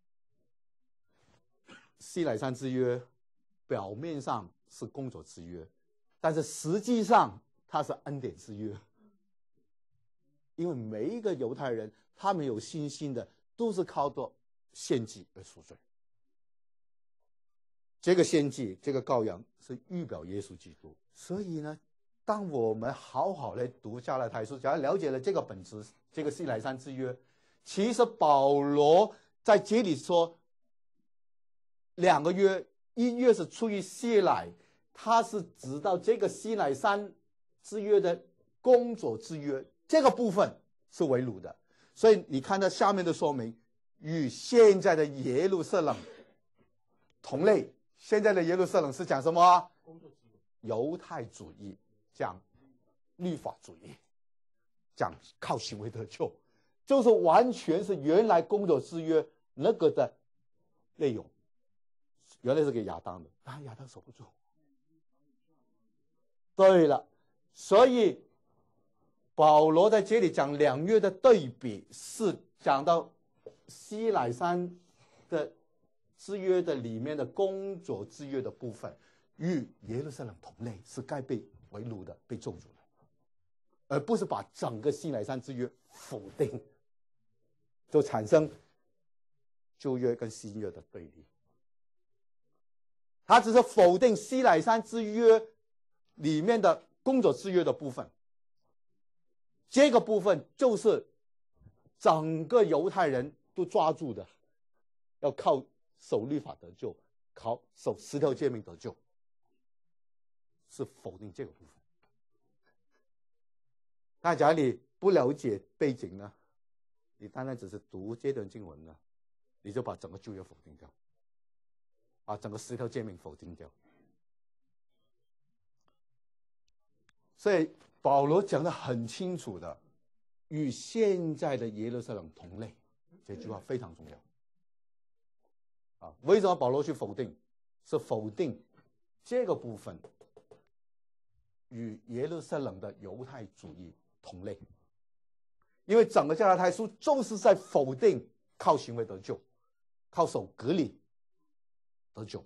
西乃山之约表面上是工作之约，但是实际上它是恩典之约。因为每一个犹太人，他们有信心的都是靠着献祭而赎罪。这个献祭，这个羔羊是预表耶稣基督。所以呢，当我们好好来读加拉太书，假如了解了这个本质，这个西乃山之约，其实保罗在这里说两个约，一约是出于西乃，他是指到这个西乃山之约的工作之约，这个部分是为奴的。所以你看到下面的说明，与现在的耶路撒冷同类。现在的耶路撒冷是讲什么？犹太主义，讲律法主义，讲靠行为得救，就是完全是原来工作之约那个的内容。原来是给亚当的，啊，亚当守不住。对了，所以保罗在这里讲两约的对比，是讲到西乃山的之约的里面的工作之约的部分，与耶路撒冷同类，是该被为奴的，被咒诅的，而不是把整个西乃山之约否定，就产生旧约跟新约的对立。他只是否定西乃山之约里面的工作之约的部分，这个部分就是整个犹太人都抓住的，要靠守律法得救，靠守10条诫命得救，是否定这个部分。但假如你不了解背景呢，你单单只是读这段经文呢，你就把整个旧约否定掉，把整个10条诫命否定掉。所以保罗讲得很清楚的，与现在的耶路撒冷同类，这句话非常重要。为什么保罗去否定？是否定这个部分与耶路撒冷的犹太主义同类，因为整个加拉太书就是在否定靠行为得救，靠守割礼得救。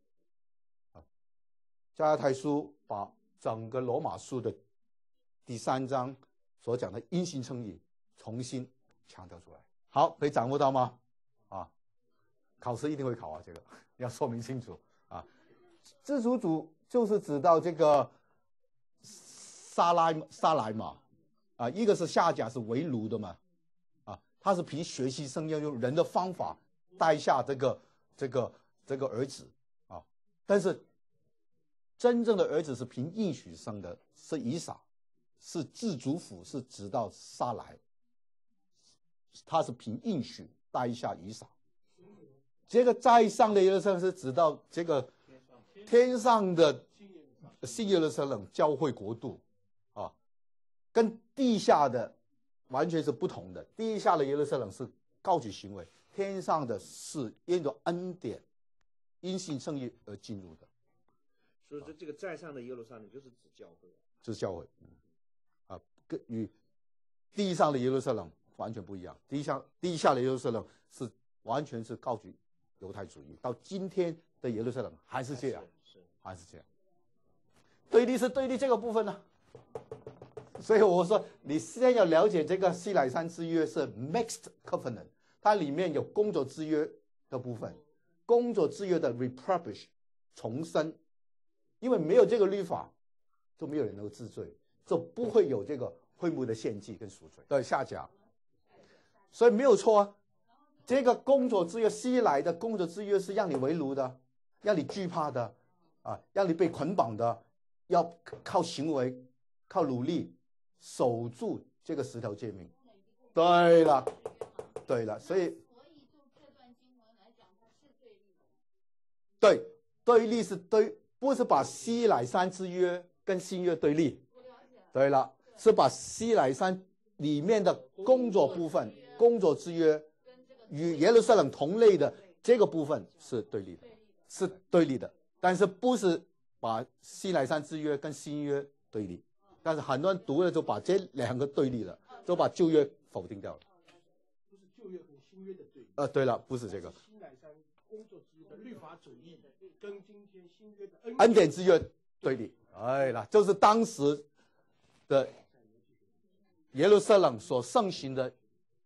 加拉太书把整个罗马书的第3章所讲的因信称义重新强调出来。好，可以掌握到吗？考试一定会考啊，这个要说明清楚啊。自主主就是指到这个撒来嘛，啊，一个是夏甲是为奴的嘛，啊，他是凭学习生要用人的方法带下这个儿子啊，但是真正的儿子是凭应许生的，是以撒，是自主父，是指到撒来，他是凭应许带下以撒。这个在上的耶路撒冷是指到这个天上的新耶路撒冷教会国度啊，跟地下的完全是不同的。地下的耶路撒冷是高举行为，天上的是因着恩典因信称义而进入的。 所以说这个在上的耶路撒冷就是指教会， 就是教会跟与地上的耶路撒冷完全不一样。地下的耶路撒冷是完全是高举犹太主义，到今天的耶路撒冷还是这样，还是这样。对立是对立这个部分呢，所以我说你现在要了解这个西乃山之约是 mixed covenant， 它里面有工作之约的部分，工作之约的 republish 重生，因为没有这个律法，就没有人能够治罪，就不会有这个会幕的献祭跟赎罪。对，下讲，所以没有错啊。这个工作之约，西来的工作之约是让你为奴的，让你惧怕的，啊，让你被捆绑的，要靠行为、靠努力守住这个10条诫命。对了，对了，所以就这段经文来讲，它是对立的。 对，对立是对，不是把西乃山之约跟新约对立。对了，是把西乃山里面的工作部分、工作之约与耶路撒冷同类的这个部分是对立的，是对立的，但是不是把西乃山之约跟新约对立。但是很多人读了就把这2个对立了，就把旧约否定掉了。 不是旧约和新约的对立。 对了，不是这个。 西乃山工作之约的律法主义跟今天新约的恩典之约对立。哎了，就是当时的耶路撒冷所盛行的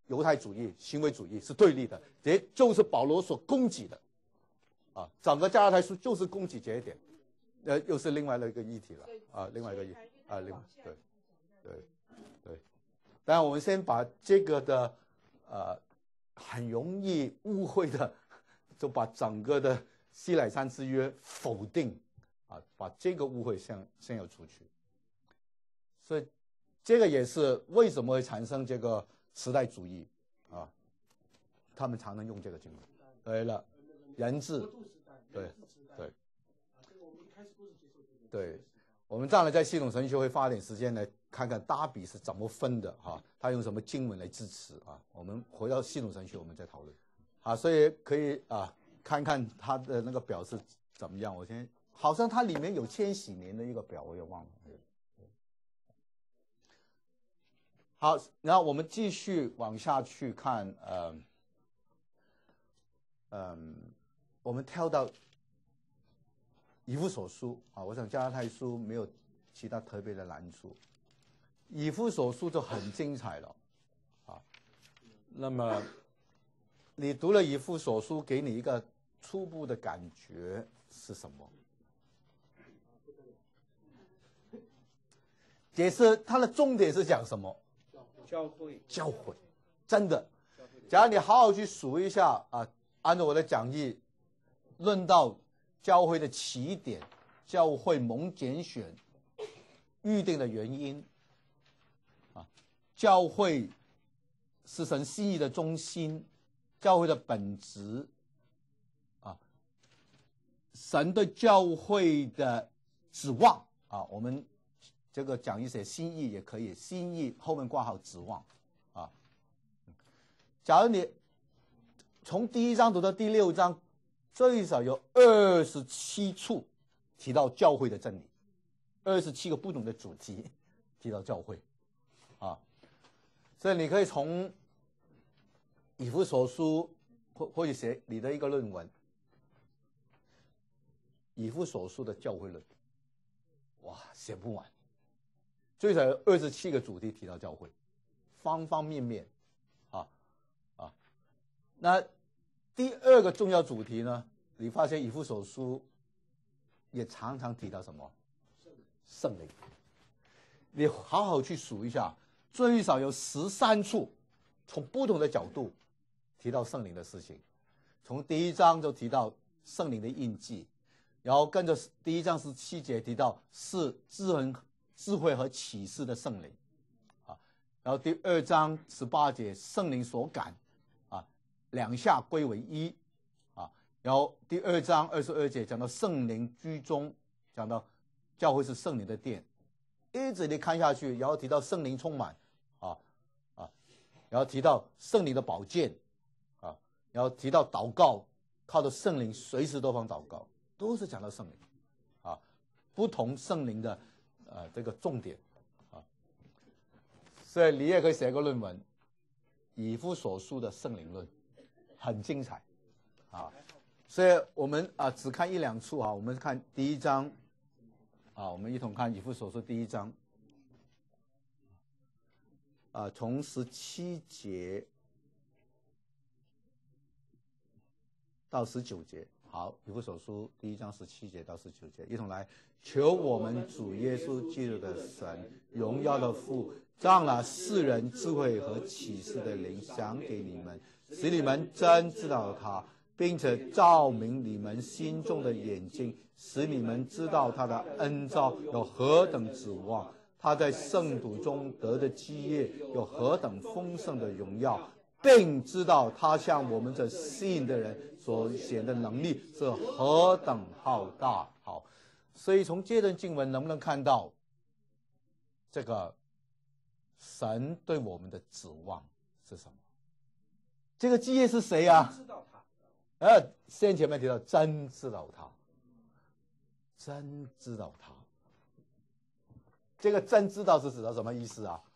犹太主义、行为主义是对立的，这就是保罗所攻击的，啊，整个加拉太书就是攻击这一点，又是另外的一个议题了，啊，另外一个议题啊，另外对，当然我们先把这个的很容易误会的，就把整个的西乃山之约否定，啊，把这个误会先要出去，所以这个也是为什么会产生这个时代主义啊，他们常常用这个经文。对了，人治，对，我们当然在系统神学会花点时间来看看大比是怎么分的哈，他用什么经文来支持啊？我们回到系统神学，我们再讨论。啊，所以可以看看他的那个表是怎么样。我先好像它里面有千禧年的一个表，我也忘了。好，然后我们继续往下去看，我们跳到以弗所书啊，我想加拉太书没有其他特别的难处，以弗所书就很精彩了啊。那么你读了以弗所书，给你一个初步的感觉是什么？解释它的重点是讲什么？教会，真的。假如你好好去数一下啊，按照我的讲义，论到教会的起点，教会蒙拣选预定的原因啊，教会是神心意的中心，教会的本质啊，神对教会的指望啊，我们这个讲义写心意也可以，心意后面挂号指望啊。假如你从第1章读到第6章，最少有27处提到教会的真理，27个不同的主题提到教会啊。所以你可以从以弗所书或者写你的一个论文，以弗所书的教会论，哇，写不完。最少有27个主题提到教会，方方面面，那第2个重要主题呢？你发现以弗所书也常常提到什么？圣灵。你好好去数一下，最少有13处，从不同的角度提到圣灵的事情。从第1章就提到圣灵的印记，然后跟着第1章17节提到是智慧和启示的圣灵，然后第2章18节圣灵所感，两下归为一，然后第2章22节讲到圣灵居中，讲到教会是圣灵的殿，一直你看下去，然后提到圣灵充满，然后提到圣灵的宝剑，然后提到祷告，靠着圣灵随时都放祷告，都是讲到圣灵，不同圣灵的这个重点，所以你也可以写个论文，以弗所书的圣灵论，很精彩，所以我们只看1、2处我们看第1章，我们一同看以弗所书第1章，从17节到19节。好，以弗所书第1章17节到19节，一同来。求我们主耶稣基督的神，荣耀的父，将那世人智慧和启示的灵赏给你们，使你们真知道他，并且照明你们心中的眼睛，使你们知道他的恩召有何等指望，他在圣徒中得的基业有何等丰盛的荣耀，并知道他向我们这信的人所显的能力是何等浩大。好，所以从这段经文能不能看到这个神对我们的指望是什么？这个基业是谁啊？ 知道他。 先前面提到真知道他，真知道他。这个真知道是指到什么意思啊？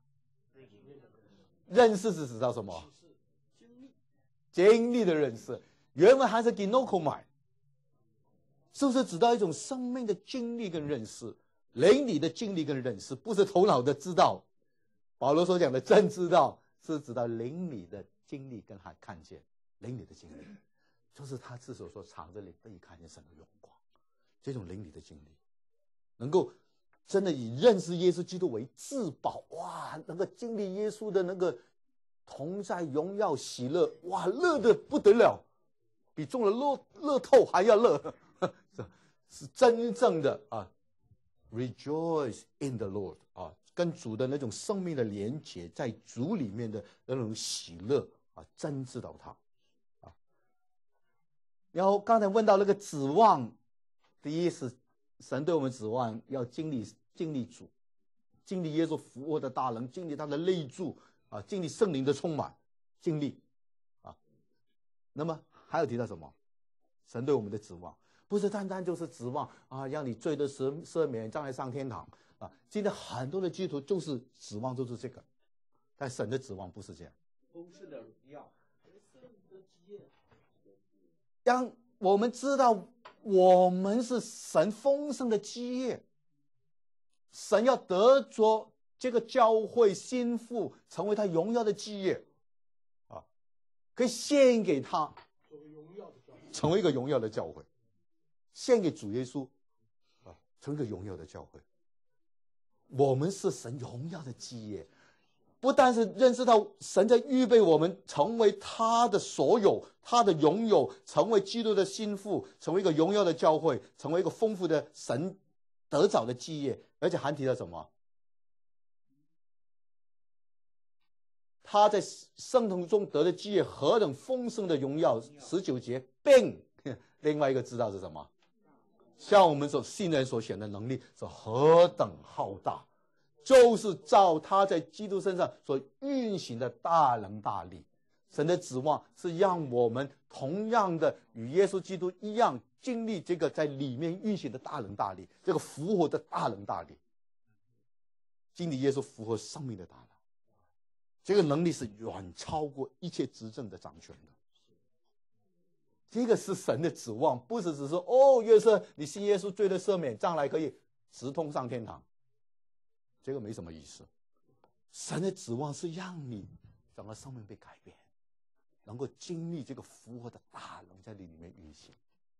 认识是指到什么？经历的认识。原文还是 ginokomai， 是不是指到一种生命的经历跟认识，灵里的经历跟认识，不是头脑的知道。保罗所讲的真知道是指到灵里的经历跟他看见，灵里的经历，就是他自所说敞着脸被看见神的荣光，这种灵里的经历，能够真的以认识耶稣基督为至宝，哇，能够经历耶稣的那个同在、荣耀、喜乐，哇，乐得不得了，比中了乐透还要乐，是真正的rejoice in the Lord 跟主的那种生命的连结，在主里面的那种喜乐真知道他然后刚才问到那个指望，第一是神对我们指望要经历主，经历耶稣复活的大能，经历他的内住经历圣灵的充满，经历那么还有提到什么？神对我们的指望不是单单就是指望让你罪的赦免，将来上天堂今天很多的基督徒就是指望就是这个，但神的指望不是这样。 丰盛的荣耀， 让我们知道我们是神丰盛的基业，神要得着这个教会心腹，成为他荣耀的基业可以献给他，成为一个荣耀的教会，献给主耶稣成为一个荣耀的教会。我们是神荣耀的基业，不但是认识到神在预备我们成为他的所有，他的拥有，成为基督的心腹，成为一个荣耀的教会，成为一个丰富的神得着的基业，而且还提到什么？他在圣徒中得的基业何等丰盛的荣耀，19节，并另外一个知道是什么？像我们所信人所显的能力是何等浩大，就是照他在基督身上所运行的大能大力。神的指望是让我们同样的与耶稣基督一样经历这个在里面运行的大能大力，这个复活的大能大力，经历耶稣复活生命的大能，这个能力是远超过一切执政的掌权的。这个是神的指望，不是只是约瑟你信耶稣罪的赦免，将来可以直通上天堂，这个没什么意思。神的指望是让你整个生命被改变，能够经历这个复活的大能在你里面运行，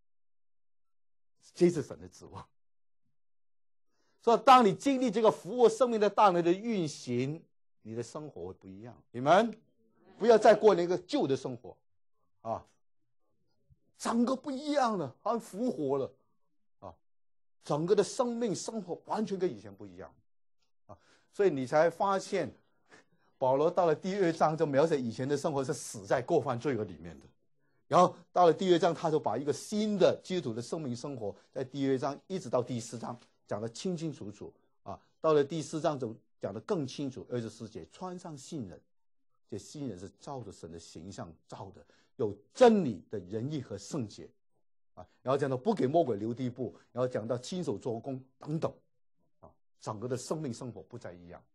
这是神的指望。所以当你经历这个复活生命的大能的运行，你的生活会不一样。你们不要再过那个旧的生活整个不一样了，好像复活了整个的生命生活完全跟以前不一样所以你才发现保罗到了第2章就描写以前的生活是死在过犯罪恶里面的，然后到了第2章他就把一个新的基督徒的生命生活在第2章一直到第4章讲得清清楚楚到了第4章就讲得更清楚。24节，穿上信人，这信人是照着神的形象造的，有真理的仁义和圣洁然后讲到不给魔鬼留地步，然后讲到亲手做工等等整个的生命生活不再一样，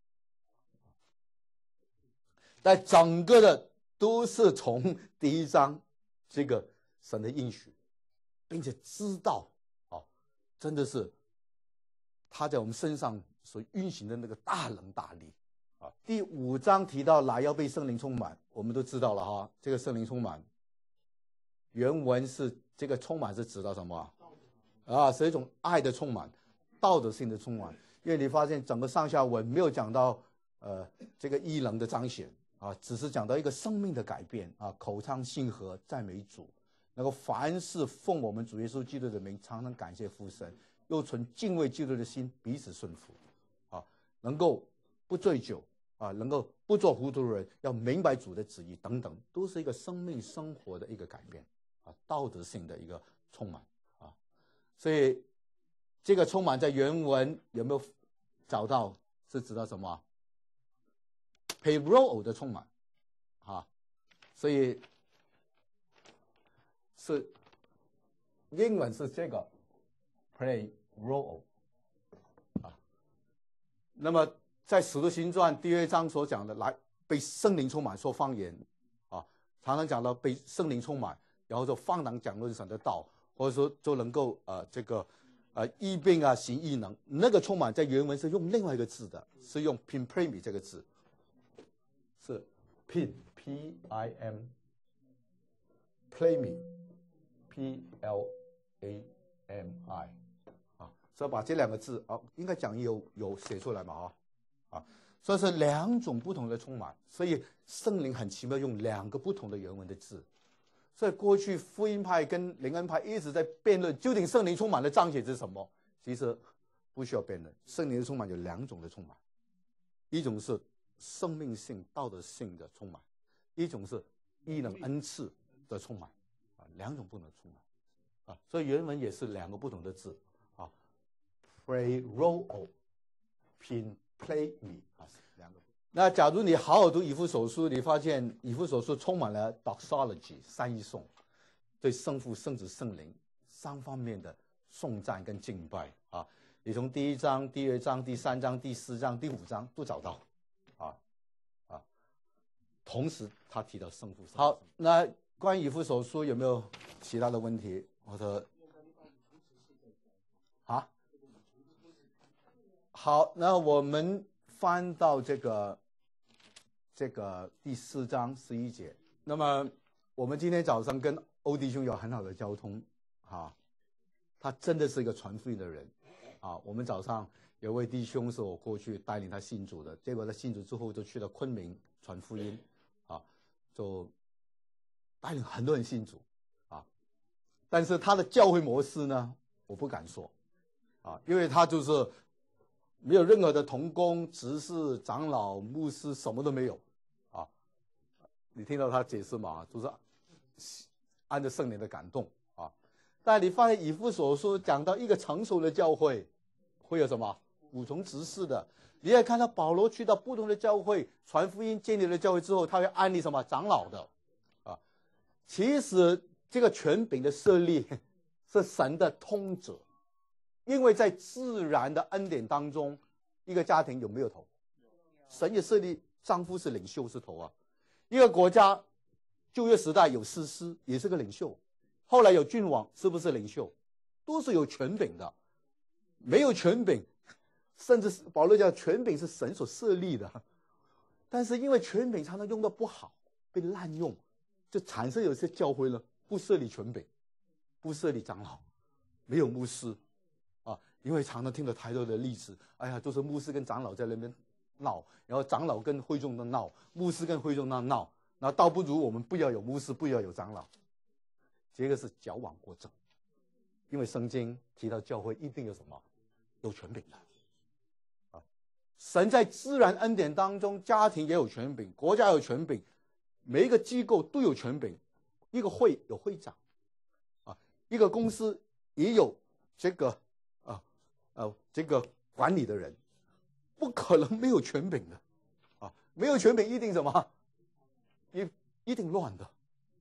但整个的都是从第1章这个神的应许，并且知道真的是他在我们身上所运行的那个大能大力第5章提到来要被圣灵充满，我们都知道了这个圣灵充满原文是这个充满是指到什么是一种爱的充满，道德性的充满。因为你发现整个上下文没有讲到这个异能的彰显只是讲到一个生命的改变口唱心和赞美主，能够凡事奉我们主耶稣基督的名，常常感谢父神，又存敬畏基督的心，彼此顺服能够不醉酒能够不做糊涂人，要明白主的旨意等等，都是一个生命生活的一个改变道德性的一个充满所以这个充满在原文有没有找到？是指到什么？Pleroo的充满所以是英文是这个 Pleroo那么在使徒行传第2章所讲的来被圣灵充满说方言常常讲到被圣灵充满，然后就放胆讲论神的道，或者说就能够这个医病行异能，那个充满在原文是用另外一个字的，是用 pimpremi 这个字，是 Pin P-I-M Plamy P-L-A-M-I 啊，所以把这两个字啊，应该讲义有写出来嘛啊，所以是两种不同的充满，所以圣灵很奇妙用两个不同的原文的字。所以过去福音派跟灵恩派一直在辩论，究竟圣灵充满的彰显是什么？其实不需要辩论，圣灵的充满有两种的充满，一种是生命性、道德性的充满，一种是异能恩赐的充满，啊，两种不能充满，啊，所以原文也是两个不同的字，啊 ，pleroo 拼 play me 啊，两个。那假如你好好读以弗所书，你发现以弗所书充满了 doxology 三一颂，对圣父、圣子、圣灵三方面的颂赞跟敬拜啊。你从第1章、第2章、第3章、第4章、第5章都找到，同时他提到圣父。好，那关于以弗所书有没有其他的问题？或者好，那我们翻到这个第4章11节。那么我们今天早上跟欧弟兄有很好的交通啊，他真的是一个传福音的人啊。我们早上有位弟兄是我过去带领他信主的，结果他信主之后就去了昆明传福音啊，就带领很多人信主啊。但是他的教会模式呢，我不敢说啊，因为他就是没有任何的同工、执事、长老、牧师，什么都没有啊。你听到他解释嘛？就是按照圣灵的感动啊。但你发现以弗所书讲到一个成熟的教会会有什么五重执事的，你也看到保罗去到不同的教会传福音，建立了教会之后，他会安立什么长老的啊。其实这个权柄的设立是神的通则。因为在自然的恩典当中，一个家庭有没有头？神也设立丈夫是领袖是头啊。一个国家旧约时代有士师也是个领袖，后来有君王是不是领袖？都是有权柄的。没有权柄，甚至保罗讲权柄是神所设立的，但是因为权柄常常用的不好，被滥用，就产生有些教会呢不设立权柄，不设立长老，没有牧师。因为常常听了太多的例子，哎呀，都是牧师跟长老在那边闹，然后长老跟会众的闹，牧师跟会众的闹，那倒不如我们不要有牧师，不要有长老，这个是矫枉过正。因为圣经提到教会一定有什么？有权柄的。神在自然恩典当中，家庭也有权柄，国家有权柄，每一个机构都有权柄，一个会有会长，一个公司也有这个管理的人，不可能没有权柄的，没有权柄一定什么？一定乱的，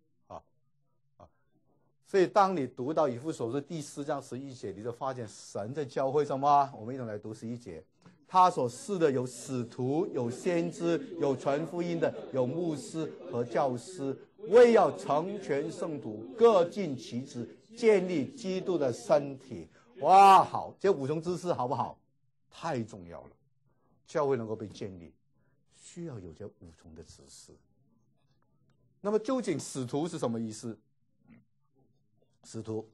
所以当你读到以弗所书第4章11节，你就发现神在教会什么？我们一同来读11节，他所赐的有使徒，有先知，有传福音的，有牧师和教师，为要成全圣徒，各尽其职，建立基督的身体。哇，好，这五重知识好不好？太重要了。教会能够被建立，需要有这五重的知识。那么究竟使徒是什么意思？使徒，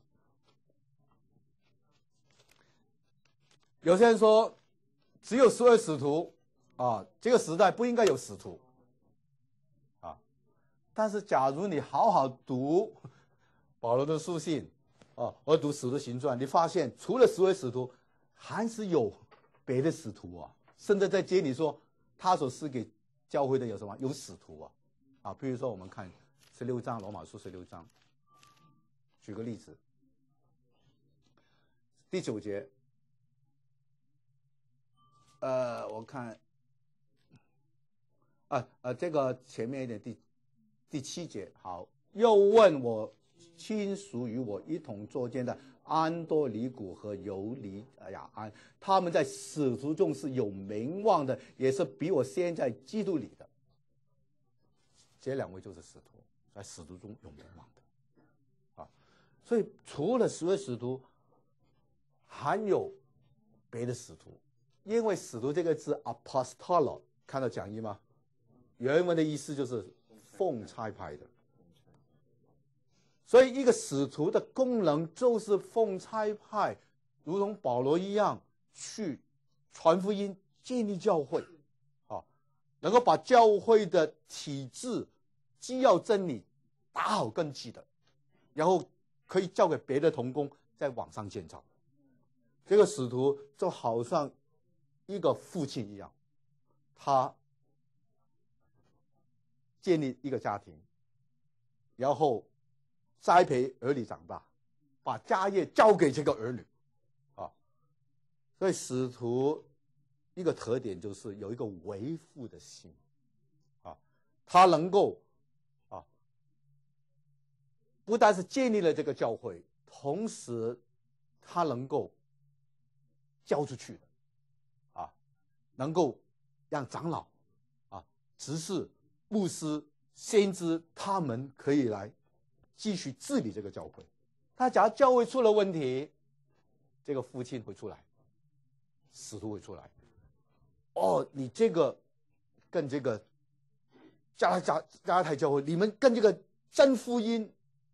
有些人说只有12使徒啊，这个时代不应该有使徒啊。但是假如你好好读保罗的书信而读使徒行传，你发现除了10位使徒，还是有别的使徒啊。甚至在接里说他所赐给教会的有什么？有使徒啊。比如说我们看16章，罗马书16章，举个例子，第9节，我看这个前面一点，第7节，好，又问我亲属与我一同作监的安多尼古和尤尼亚安，他们在使徒中是有名望的，也是比我先在基督里的。这2位就是使徒，在使徒中有名望的所以除了10位使徒，还有别的使徒。因为使徒这个字 apostolo 看到讲义吗？ 原文的意思就是奉差派的。所以一个使徒的功能就是奉差派，如同保罗一样去传福音、建立教会，能够把教会的体制、基要真理打好根基的，然后可以交给别的同工在网上建造。这个使徒就好像一个父亲一样，他建立一个家庭，然后栽培儿女长大，把家业交给这个儿女，所以使徒一个特点就是有一个为父的心，他能够不但是建立了这个教会，同时他能够交出去的，能够让长老执事、牧师、先知他们可以来继续治理这个教会。他假如教会出了问题，这个父亲会出来，使徒会出来。你这个跟这个加拉太教会，你们跟这个真福音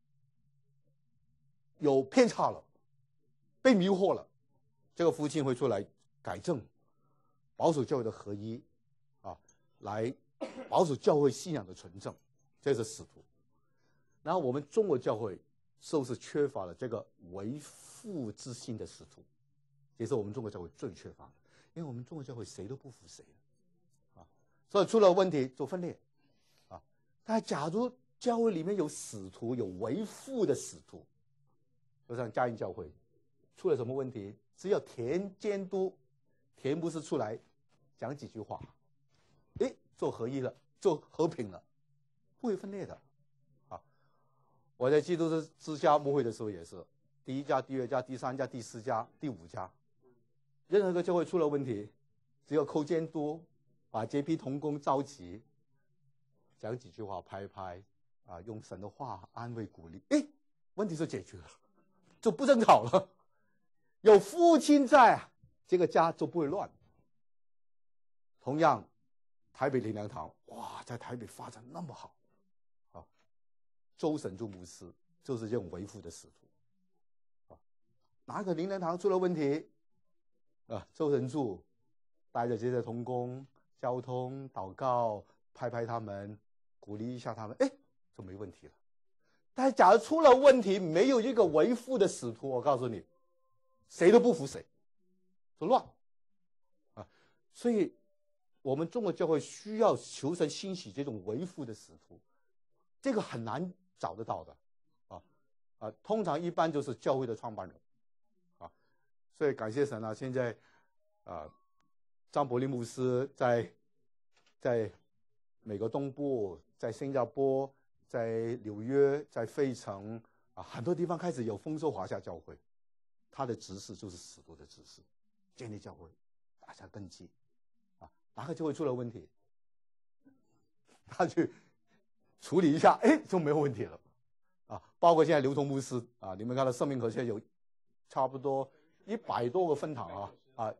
有偏差了，被迷惑了。这个父亲会出来改正，保守教会的合一，来保守教会信仰的纯正，这是使徒。然后我们中国教会就是缺乏了这个为父之心的使徒，也是我们中国教会最缺乏的，因为我们中国教会谁都不服谁，所以出了问题就分裂，但假如教会里面有使徒，有为父的使徒，就像嘉应教会出了什么问题，只要田监督、田牧师出来讲几句话，做合一了，做和平了，不会分裂的。我在基督之家牧会的时候也是，第一家、第二家、第三家、第四家、第五家，任何一个教会出了问题，只要扣监督，把这批同工召集，讲几句话，拍一拍，用神的话安慰鼓励，问题就解决了，就不争吵了。有父亲在，这个家就不会乱。同样，台北灵粮堂，在台北发展那么好，周神柱牧师就是这种为父的使徒，哪个灵粮堂出了问题，周神柱带着这些同工交通祷告，拍拍他们，鼓励一下他们，就没问题了。但假如出了问题，没有一个为父的使徒，我告诉你，谁都不服谁，就乱，所以我们中国教会需要求神兴起这种为父的使徒，这个很难找得到的，通常一般就是教会的创办人，所以感谢神啊，现在张伯苓牧师在美国东部，在新加坡，在纽约，在费城，很多地方开始有丰收华夏教会，他的执事就是使徒的执事，建立教会，打下根基，哪个教会出了问题，他去处理一下，就没有问题了，包括现在刘同牧师你们看到生命河现在有差不多100多个分堂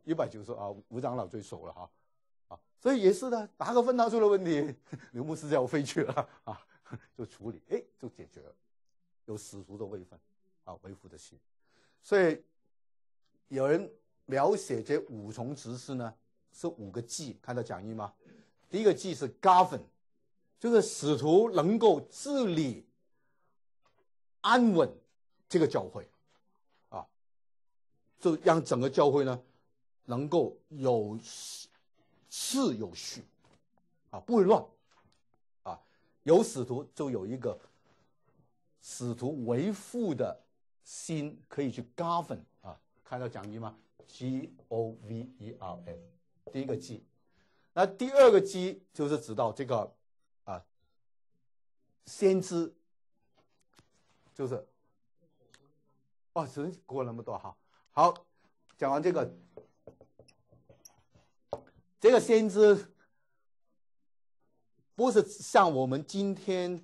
190吴长老最熟了所以也是的，哪个分堂出了问题，刘牧师叫我飞去了就处理，就解决了，有使徒的位分为父的心。所以有人描写这5重执事呢是5个G，看到讲义吗？第一个G是 govern， 就是使徒能够治理安稳这个教会就让整个教会呢能够有次有序不会乱有使徒就有一个使徒为父的心，可以去 govern 看到讲义吗？ Govern， 第一个 G。 那第二个 G 就是指到这个先知，就是只能过那么多好，讲完这个先知不是像我们今天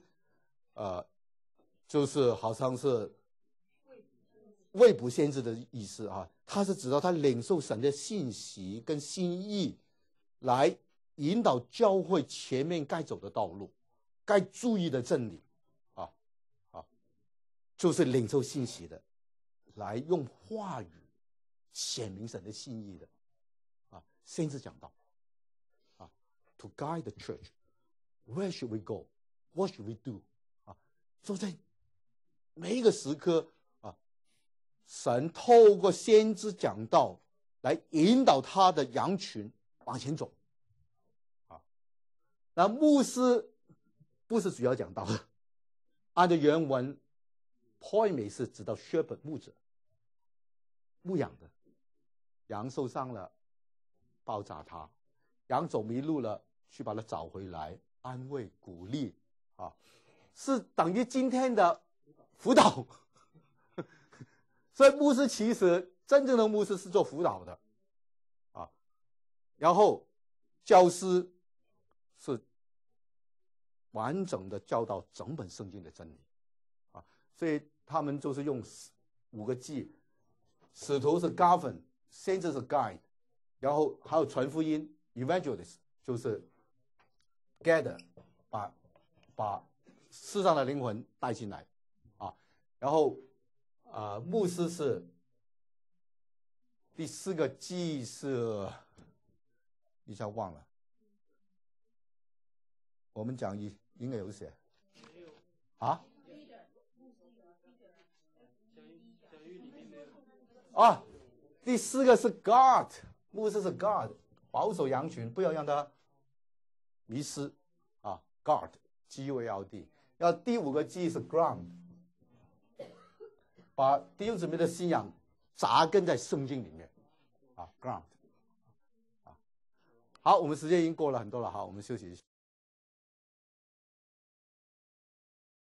就是好像是未卜先知的意思他是指到他领受神的信息跟心意来引导教会前面该走的道路，该注意的真理，就是领受信息的，来用话语显明神的心意的，先知讲道，to guide the church, where should we go, what should we do，所以在每一个时刻神透过先知讲道来引导他的羊群往前走，那牧师不是主要讲道的，按照原文 point 是指到 shepherd 牧者，牧养的，羊受伤了包扎他，羊走迷路了去把他找回来，安慰鼓励，是等于今天的辅导。所以牧师其实真正的牧师是做辅导的，然后教师是完整的教导整本圣经的真理，所以他们就是用5个G，使徒是 govern， 先知是 guide， 然后还有传福音 evangelist， 就是 gather， 把世上的灵魂带进来，然后牧师是第4个G是一下忘了，我们讲义应该有写第4个是 guard， 牧师是 guard， 保守羊群，不要让他迷失guard G-U-A-R-D， 要第5个G是 ground， 把弟兄姊妹的信仰扎根在圣经里面ground。好，我们时间已经过了很多了，好，我们休息一下。